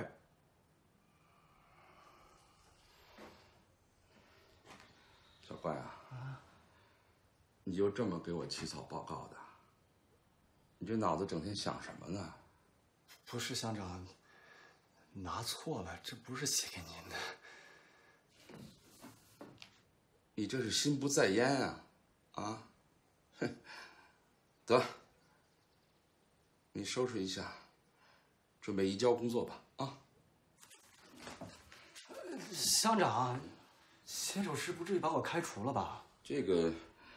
Speaker 4: 小关啊，你就这么给我起草报告的？你这脑子整天想什么呢？
Speaker 3: 不是乡长，拿错了，这不是写给您的。
Speaker 4: 你这是心不在焉啊！啊，哼，得，你收拾一下，准备移交工作吧。啊，
Speaker 3: 乡长，写首诗不至于把我开除了吧？
Speaker 4: 这个，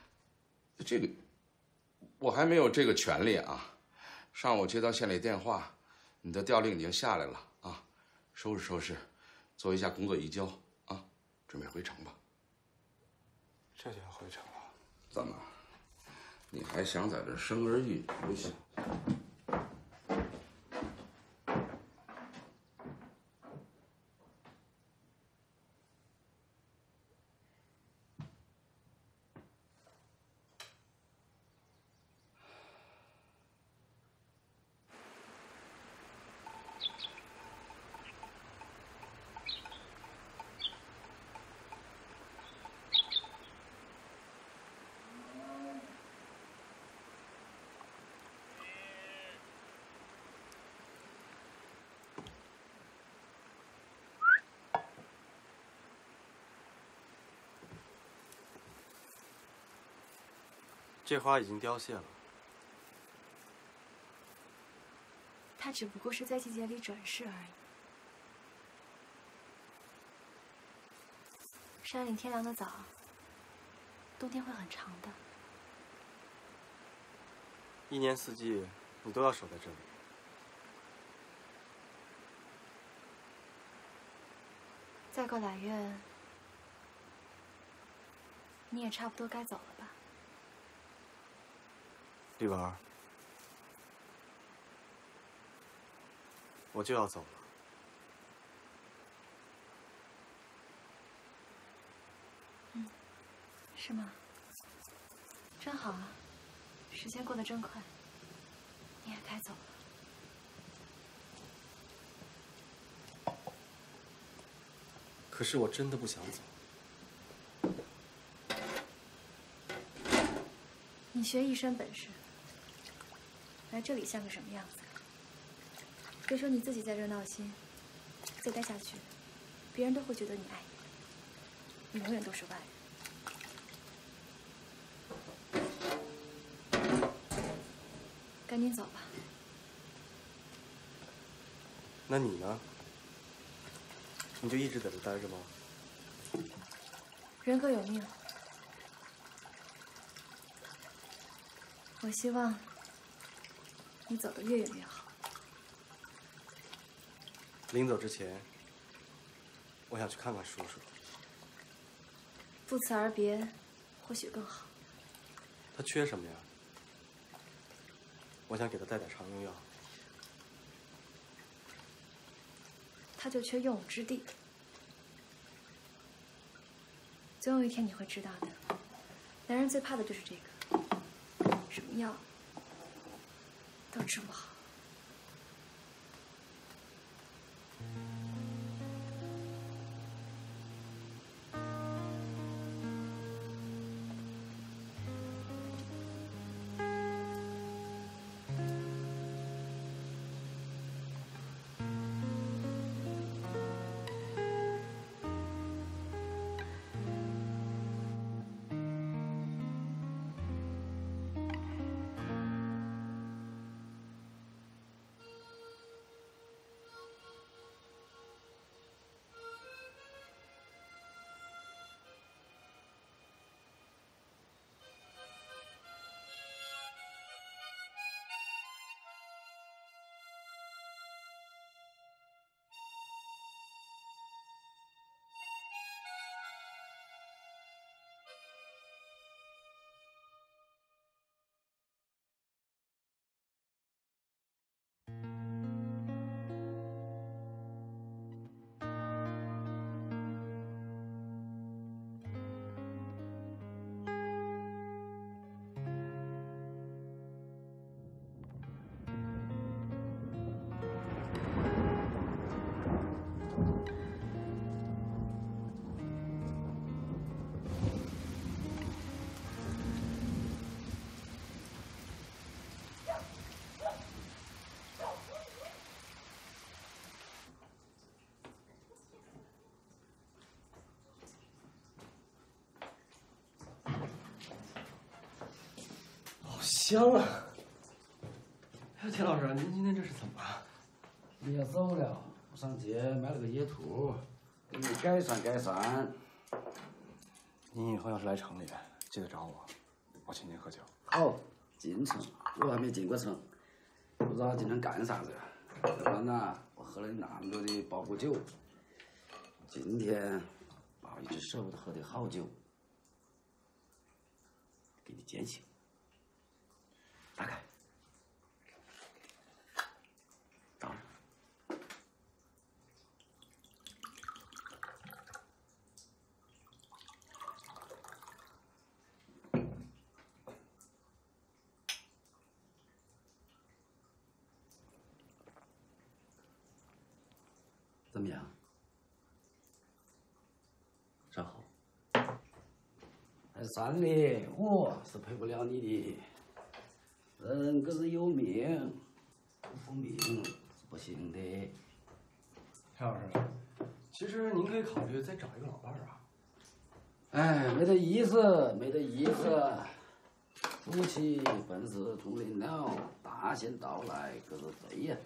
Speaker 4: 我还没有这个权利啊。上午接到县里电话，你的调令已经下来了啊，收拾收拾，做一下工作移交啊，准备回城吧。
Speaker 3: 这就要回城了？
Speaker 4: 怎么？你还想在这生儿育女去？
Speaker 3: 这花已经凋谢了。
Speaker 10: 它只不过是在季节里转世而已。山里天凉得早，冬天会很长的。
Speaker 3: 1年4季你都要守在这里。
Speaker 10: 再过2月，你也差不多该走了吧？
Speaker 3: 丽文儿，我就要走了。
Speaker 10: 是吗？真好啊，时间过得真快。你也该走了。
Speaker 3: 可是我真的不想走。
Speaker 10: 你学一身本事，来这里像个什么样子？别说你自己在这闹心，再待下去，别人都会觉得你爱你，你永远都是外人。赶紧走吧。
Speaker 3: 那你呢？你就一直在这待着吗？
Speaker 10: 人各有命，我希望你走得越远越好。
Speaker 3: 临走之前，我想去看看叔叔。
Speaker 10: 不辞而别，或许更好。
Speaker 3: 他缺什么呀？我想给他带点常用药。
Speaker 10: 他就缺用武之地。总有一天你会知道的。男人最怕的就是这个，什么药都治不好。
Speaker 3: 香啊！哎，田老师，您今天这是怎么了？
Speaker 8: 你要走了，我上街买了个野兔，给你改善改善。
Speaker 3: 您以后要是来城里，记得找我，我请您喝酒。
Speaker 8: 好，进城，我还没进过城，不知道进城干啥子。要不然呐，我喝了那么多的包谷酒，今天把我一直舍不得喝的好酒给你践行。打开，倒上。怎么样？稍后。山里我是陪不了你的。人可是有命，不服命是不行的。
Speaker 3: 田老师，其实您可以考虑再找一个老伴儿啊。
Speaker 8: 哎，没得意思，没得意思。夫妻本是同林鸟，大限到来可是飞呀。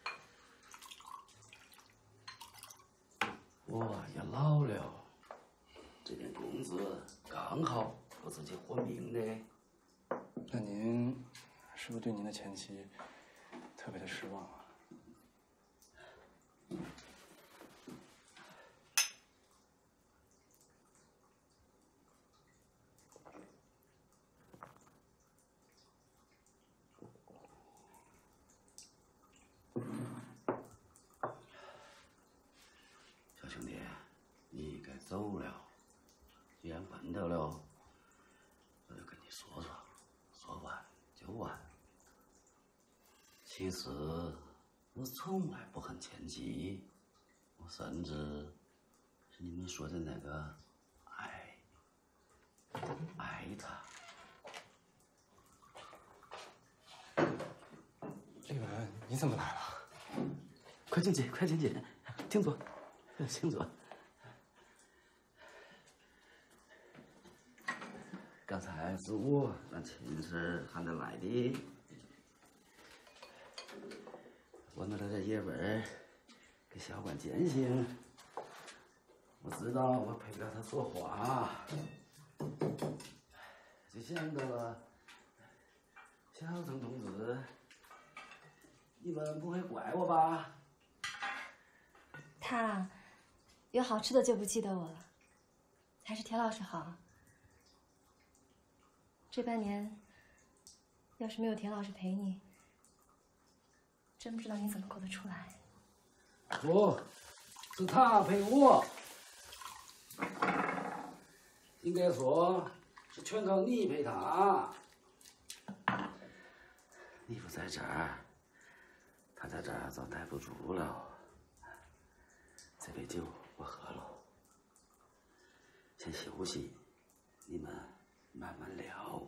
Speaker 8: 我也老了，这点工资刚好够自己活命的。
Speaker 3: 那您是不是对您的前妻特别的失望啊。
Speaker 8: 小兄弟，你该走了。既然笨掉了，我就跟你说说，说完就完。其实我从来不恨前妻，我甚至是你们说的那个爱她。
Speaker 3: 丽文，你怎么来了？
Speaker 8: 快进去，快进去，请坐，请坐。刚才是我让秦氏喊他来的，我拿了点野味儿给小官践行。我知道我陪不了他说话，就想到了小郑同志，你们不会怪我吧？
Speaker 10: 他有好吃的就不记得我了，还是田老师好。这半年，要是没有田老师陪你，真不知道你怎么过得出来。
Speaker 8: 不，是他陪我，应该说是全靠你陪他。你不在这儿，他在这儿早待不住了。这杯酒我喝了，先休息，你们慢慢聊。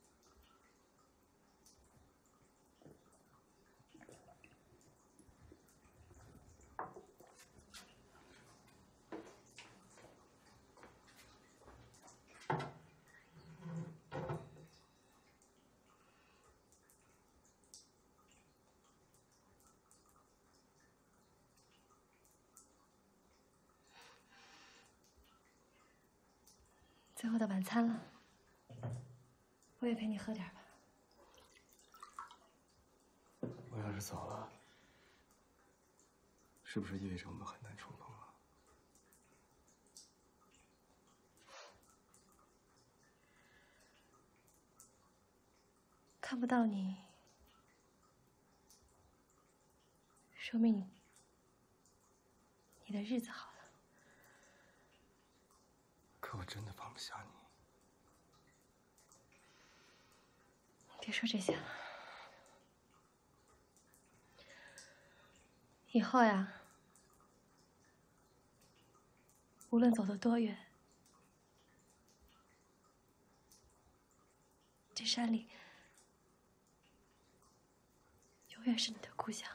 Speaker 10: 最后的晚餐了，我也陪你喝点吧。
Speaker 3: 我要是走了，是不是意味着我们很难重逢了？
Speaker 10: 看不到你，说明你的日子好了。
Speaker 3: 可我真的放不下你。
Speaker 10: 别说这些了，以后呀，无论走得多远，这山里永远是你的故乡。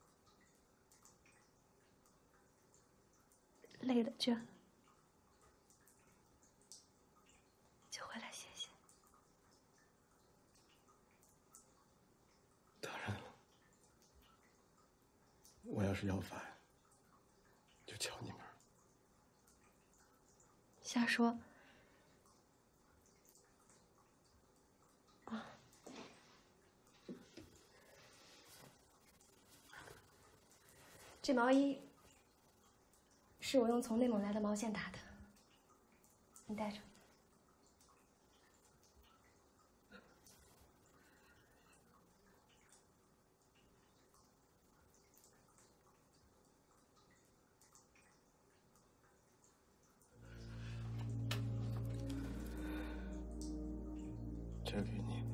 Speaker 10: 累了倦了，就回来歇歇。
Speaker 3: 当然了，我要是要饭，就敲你门。
Speaker 10: 瞎说。这毛衣是我用从内蒙来的毛线打的，你带着。
Speaker 3: 这给你，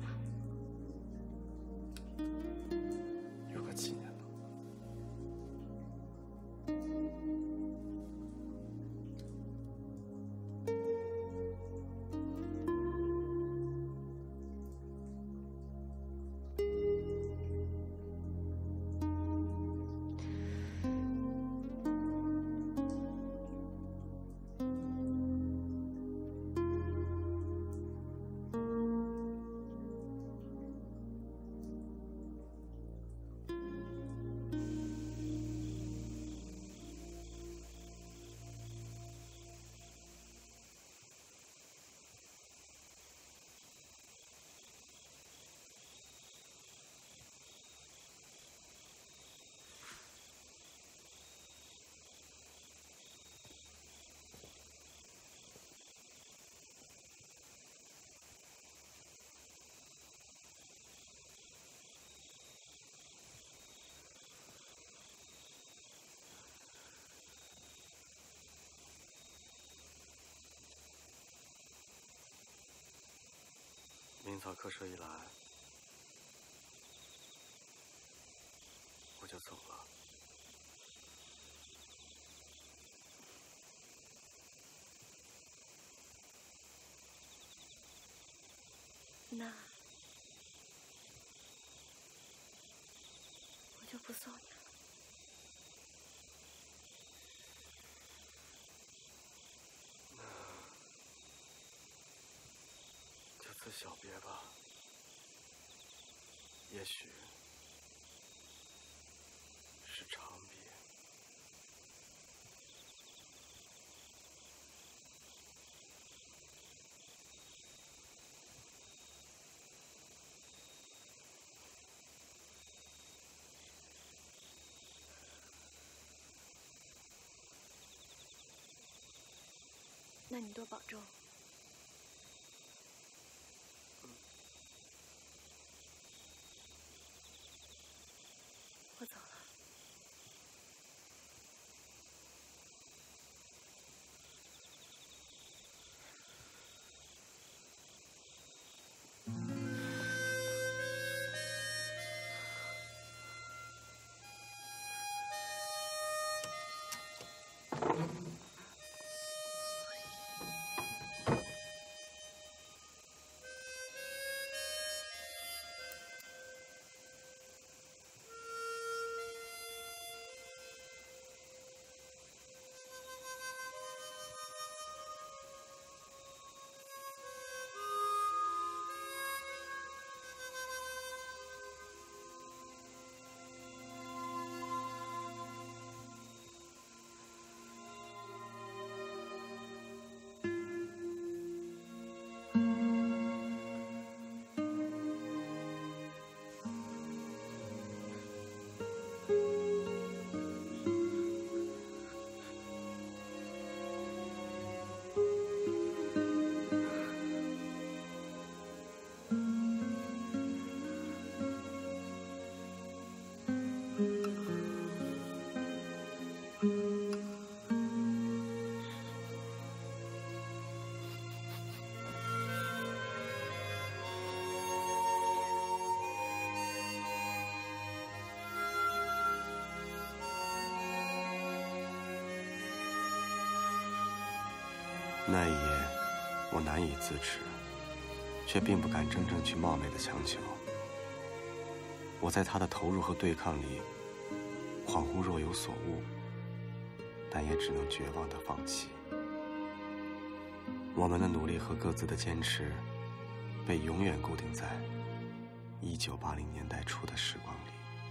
Speaker 3: 有个纪念吧。 小客车一来，我就走了。
Speaker 10: 那我就不送你了。
Speaker 3: 就此小别吧。也许是长别。
Speaker 10: 那你多保重。我走了。
Speaker 3: 那一夜，我难以自持，却并不敢真正去冒昧的强求。我在他的投入和对抗里，恍惚若有所悟，但也只能绝望地放弃。我们的努力和各自的坚持，被永远固定在1980年代初的时光里。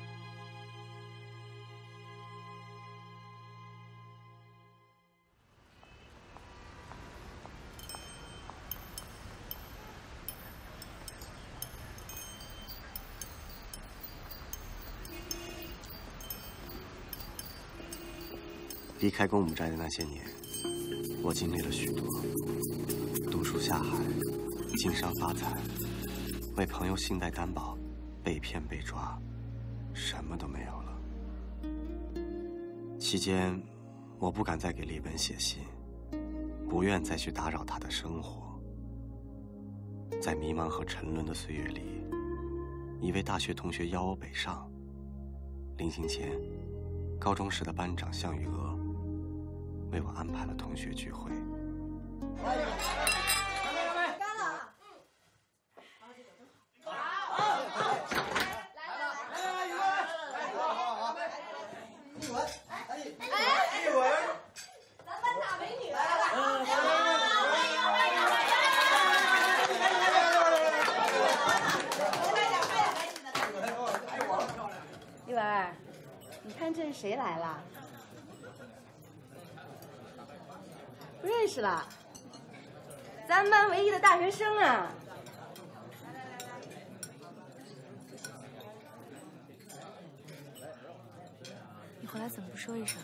Speaker 3: 离开公母寨的那些年，我经历了许多：读书下海，经商发财，为朋友信贷担保，被骗被抓，什么都没有了。期间，我不敢再给丽文写信，不愿再去打扰他的生活。在迷茫和沉沦的岁月里，一位大学同学邀我北上。临行前，高中时的班长项羽娥为我安排了同学聚会。
Speaker 14: 丽文，你看这是谁来了？不认识了，咱们班唯一的大学生啊！
Speaker 10: 你回来怎么不说一声？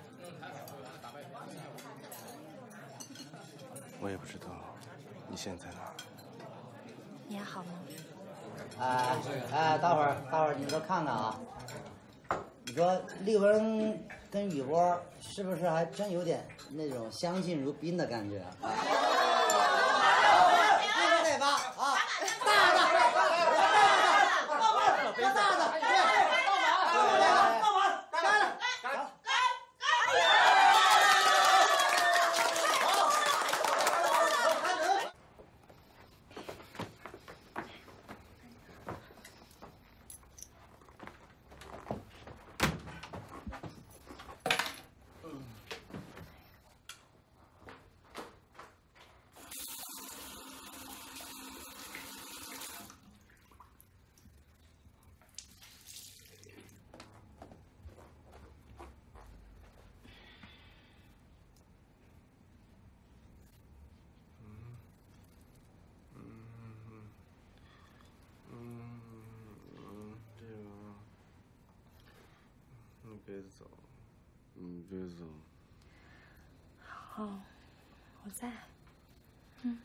Speaker 3: 我也不知道你现在在哪儿。
Speaker 10: 你还好吗？
Speaker 9: 待会儿，你们都看看啊！你说丽文跟雨波是不是还真有点那种相敬如宾的感觉？必须得吧啊！大的
Speaker 2: 别走，你别走。
Speaker 10: 好，我在。嗯。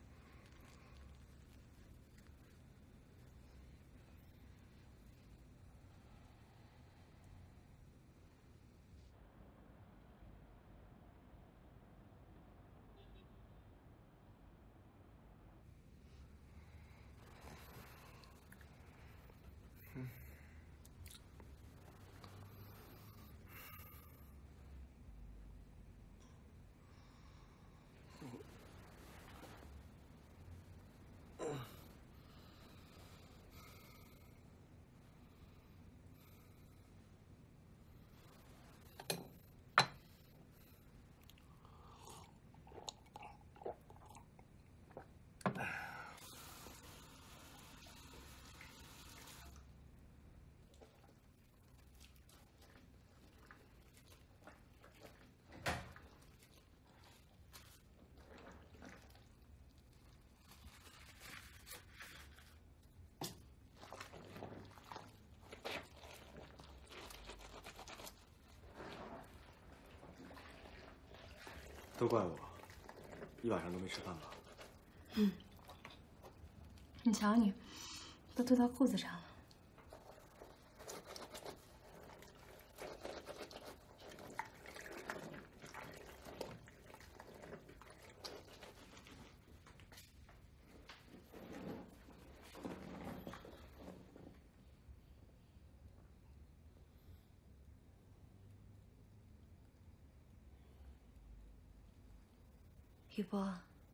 Speaker 2: 都怪我，一晚上都没吃饭吧？
Speaker 10: 嗯。你瞧你，都吐到裤子上了。雨波，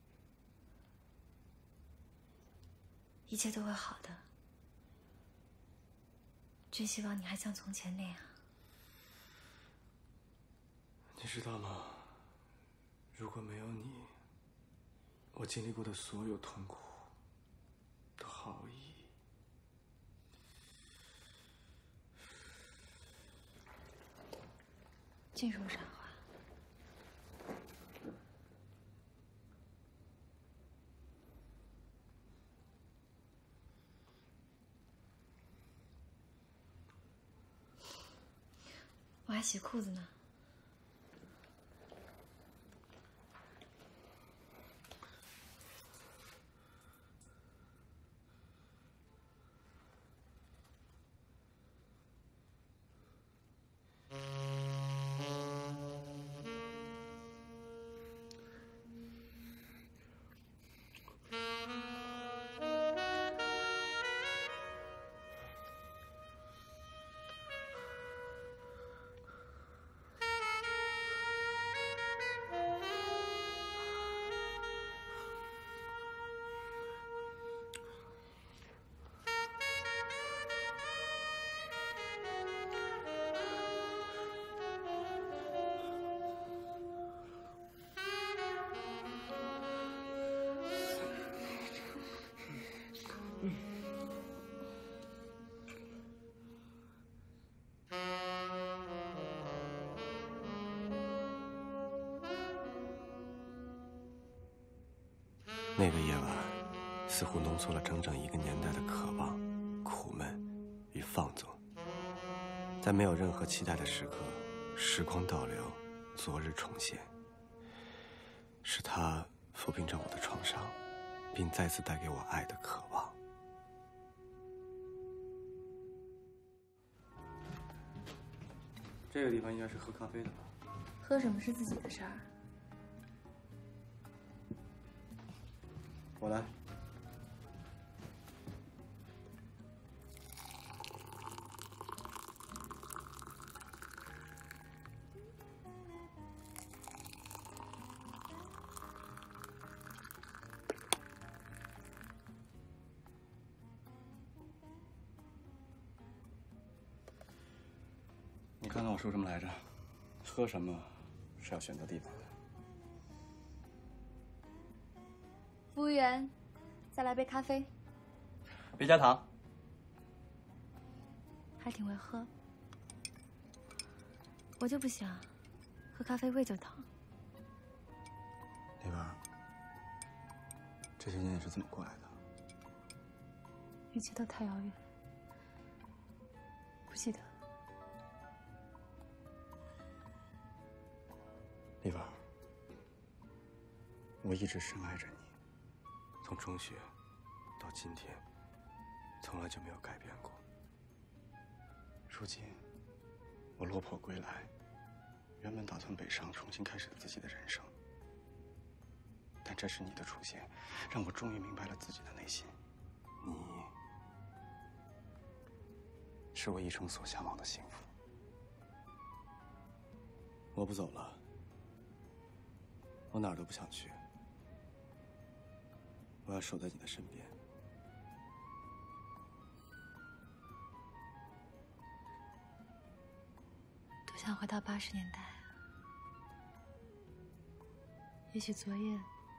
Speaker 10: 一切都会好的。真希望你还像从前那样。
Speaker 2: 你知道吗？如果没有你，我经历过的所有痛苦都毫无意义。
Speaker 10: 净说傻话。我还洗裤子呢。
Speaker 3: 那个夜晚，似乎浓缩了整整一个年代的渴望、苦闷与放纵。在没有任何期待的时刻，时光倒流，昨日重现。是他抚平着我的创伤，并再次带给我爱的渴望。
Speaker 2: 这个地方应该是喝咖啡的吧？
Speaker 10: 喝什么是自己的事儿。
Speaker 2: 我来。你看看我说什么来着？喝什么是要选择地方的。
Speaker 10: 服务员，再来杯咖啡。
Speaker 2: 别加糖。
Speaker 10: 还挺会喝。我就不行，喝咖啡胃就疼。
Speaker 2: 丽文，这些年也是这么过来的。
Speaker 10: 一切都太遥远，不记得。
Speaker 2: 我一直深爱着你，从中学到今天，从来就没有改变过。如今，我落魄归来，原本打算北上重新开始自己的人生，但这是你的出现，让我终于明白了自己的内心。你，是我一生所向往的幸福。我不走了，我哪儿都不想去。我要守在你的身边。
Speaker 10: 多想回到80年代。也许昨夜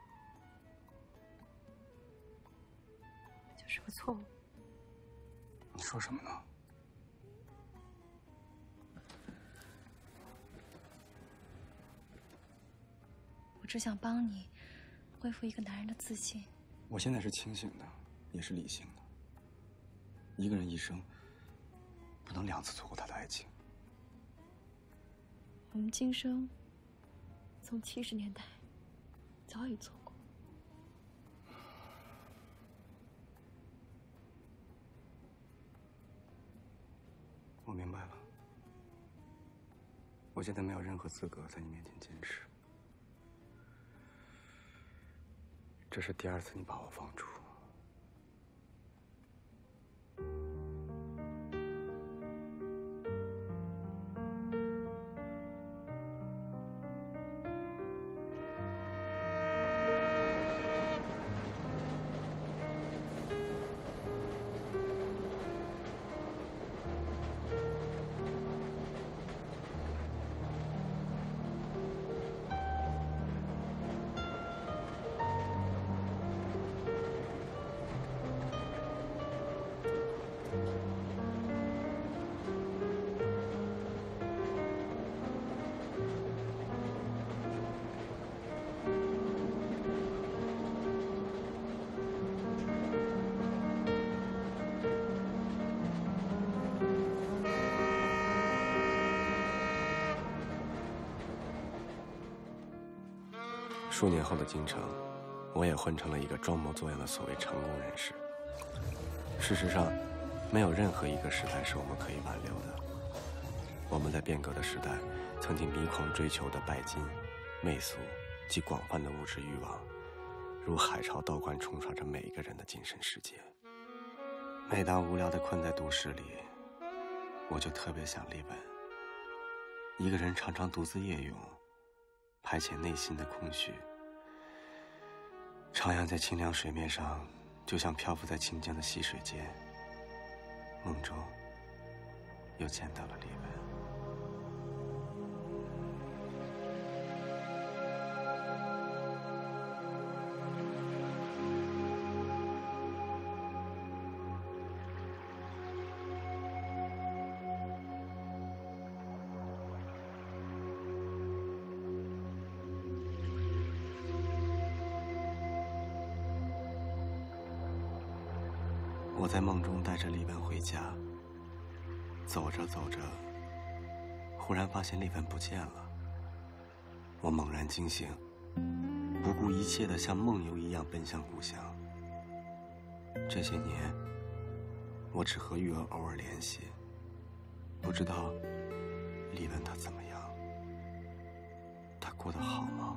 Speaker 10: 就是个错误。
Speaker 2: 你说什么呢？
Speaker 10: 我只想帮你恢复一个男人的自信。
Speaker 2: 我现在是清醒的，也是理性的。一个人一生不能2次错过他的爱情。
Speaker 10: 我们今生从70年代早已错过。
Speaker 2: 我明白了，我现在没有任何资格在你面前坚持。这是第2次你把我放逐。数年后的京城，我也混成了一个装模作样的所谓成功人士。事实上，没有任何一个时代是我们可以挽留的。我们在变革的时代，曾经迷狂追求的拜金、媚俗及广泛的物质欲望，如海潮倒灌冲刷着每一个人的精神世界。每当无聊地困在都市里，我就特别想丽文。一个人常常独自夜泳，排遣内心的空虚。徜徉在清凉水面上，就像漂浮在清江的溪水间。梦中，又见到了丽文。我在梦中带着丽文回家，走着走着，忽然发现丽文不见了。我猛然惊醒，不顾一切地像梦游一样奔向故乡。这些年，我只和玉儿偶尔联系，不知道丽文她怎么样，她过得好吗？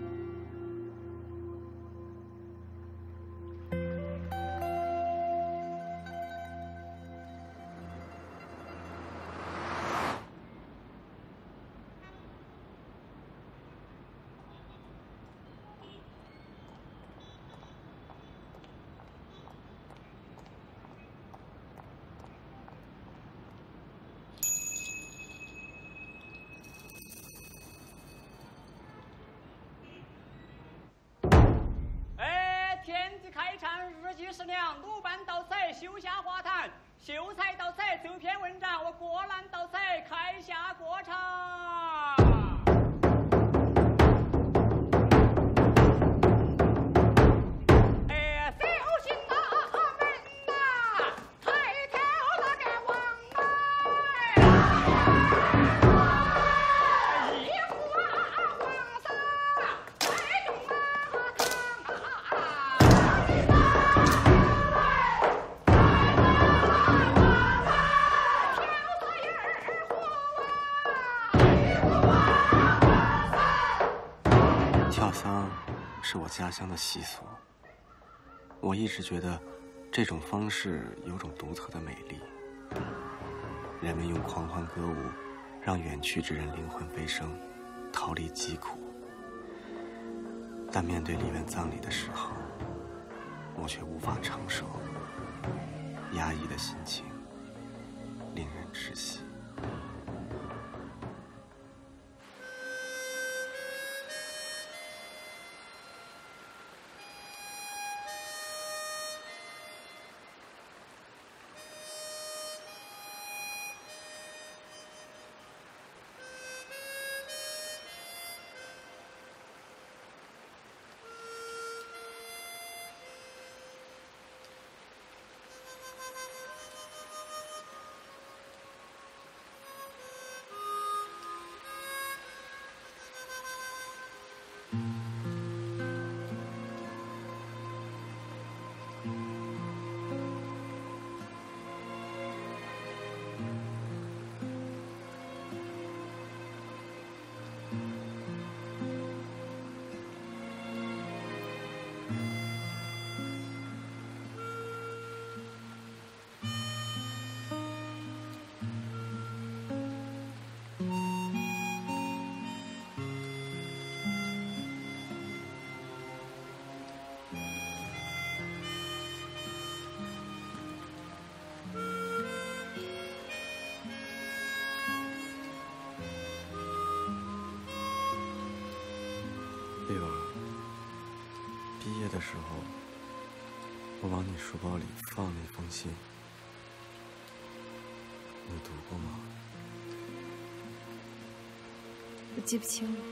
Speaker 9: 是亮，鲁班到此，秀下花坛；秀才到此，奏篇文章；我郭兰到此，开下过场。
Speaker 3: 丧是我家乡的习俗，我一直觉得这种方式有种独特的美丽。人们用狂欢歌舞让远去之人灵魂飞升，逃离疾苦。但面对李文葬礼的时候，我却无法承受，压抑的心情令人窒息。丽文，毕业的时候，我往你书包里放那封信，你读过吗？
Speaker 10: 我记不清了。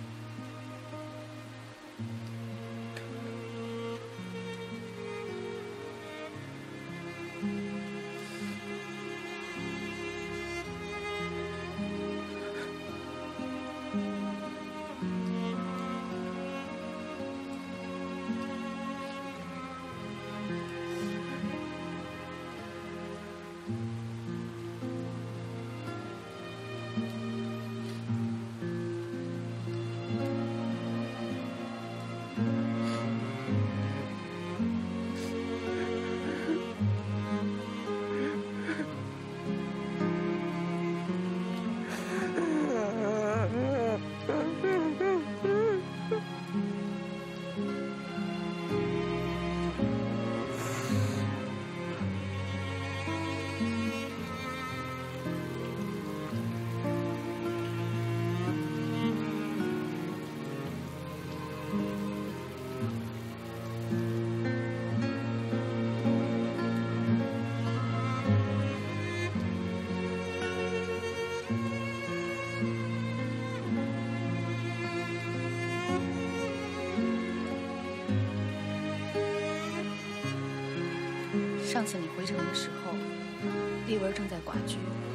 Speaker 15: 上次你回城的时候，丽文正在寡居。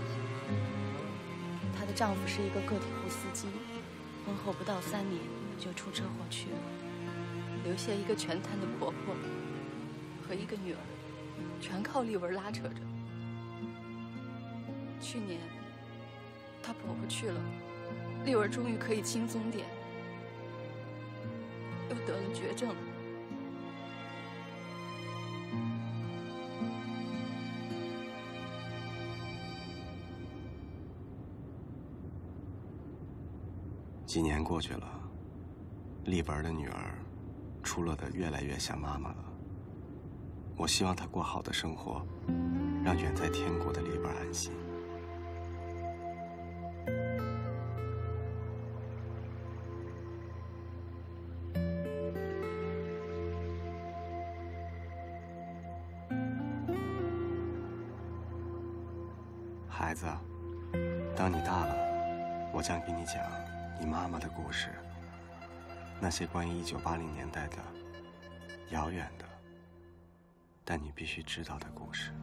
Speaker 15: 她的丈夫是一个个体户司机，婚后不到3年就出车祸去了，留下一个全瘫的婆婆和一个女儿，全靠丽文拉扯着。去年，她婆婆去了，丽文终于可以轻松点，又得了绝症。
Speaker 3: 几年过去了，丽文的女儿出落得越来越像妈妈了。我希望她过好的生活，让远在天国的丽文安心。孩子，当你大了，我将给你讲你妈妈的故事，那些关于1980年代的遥远的，但你必须知道的故事。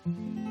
Speaker 1: 你。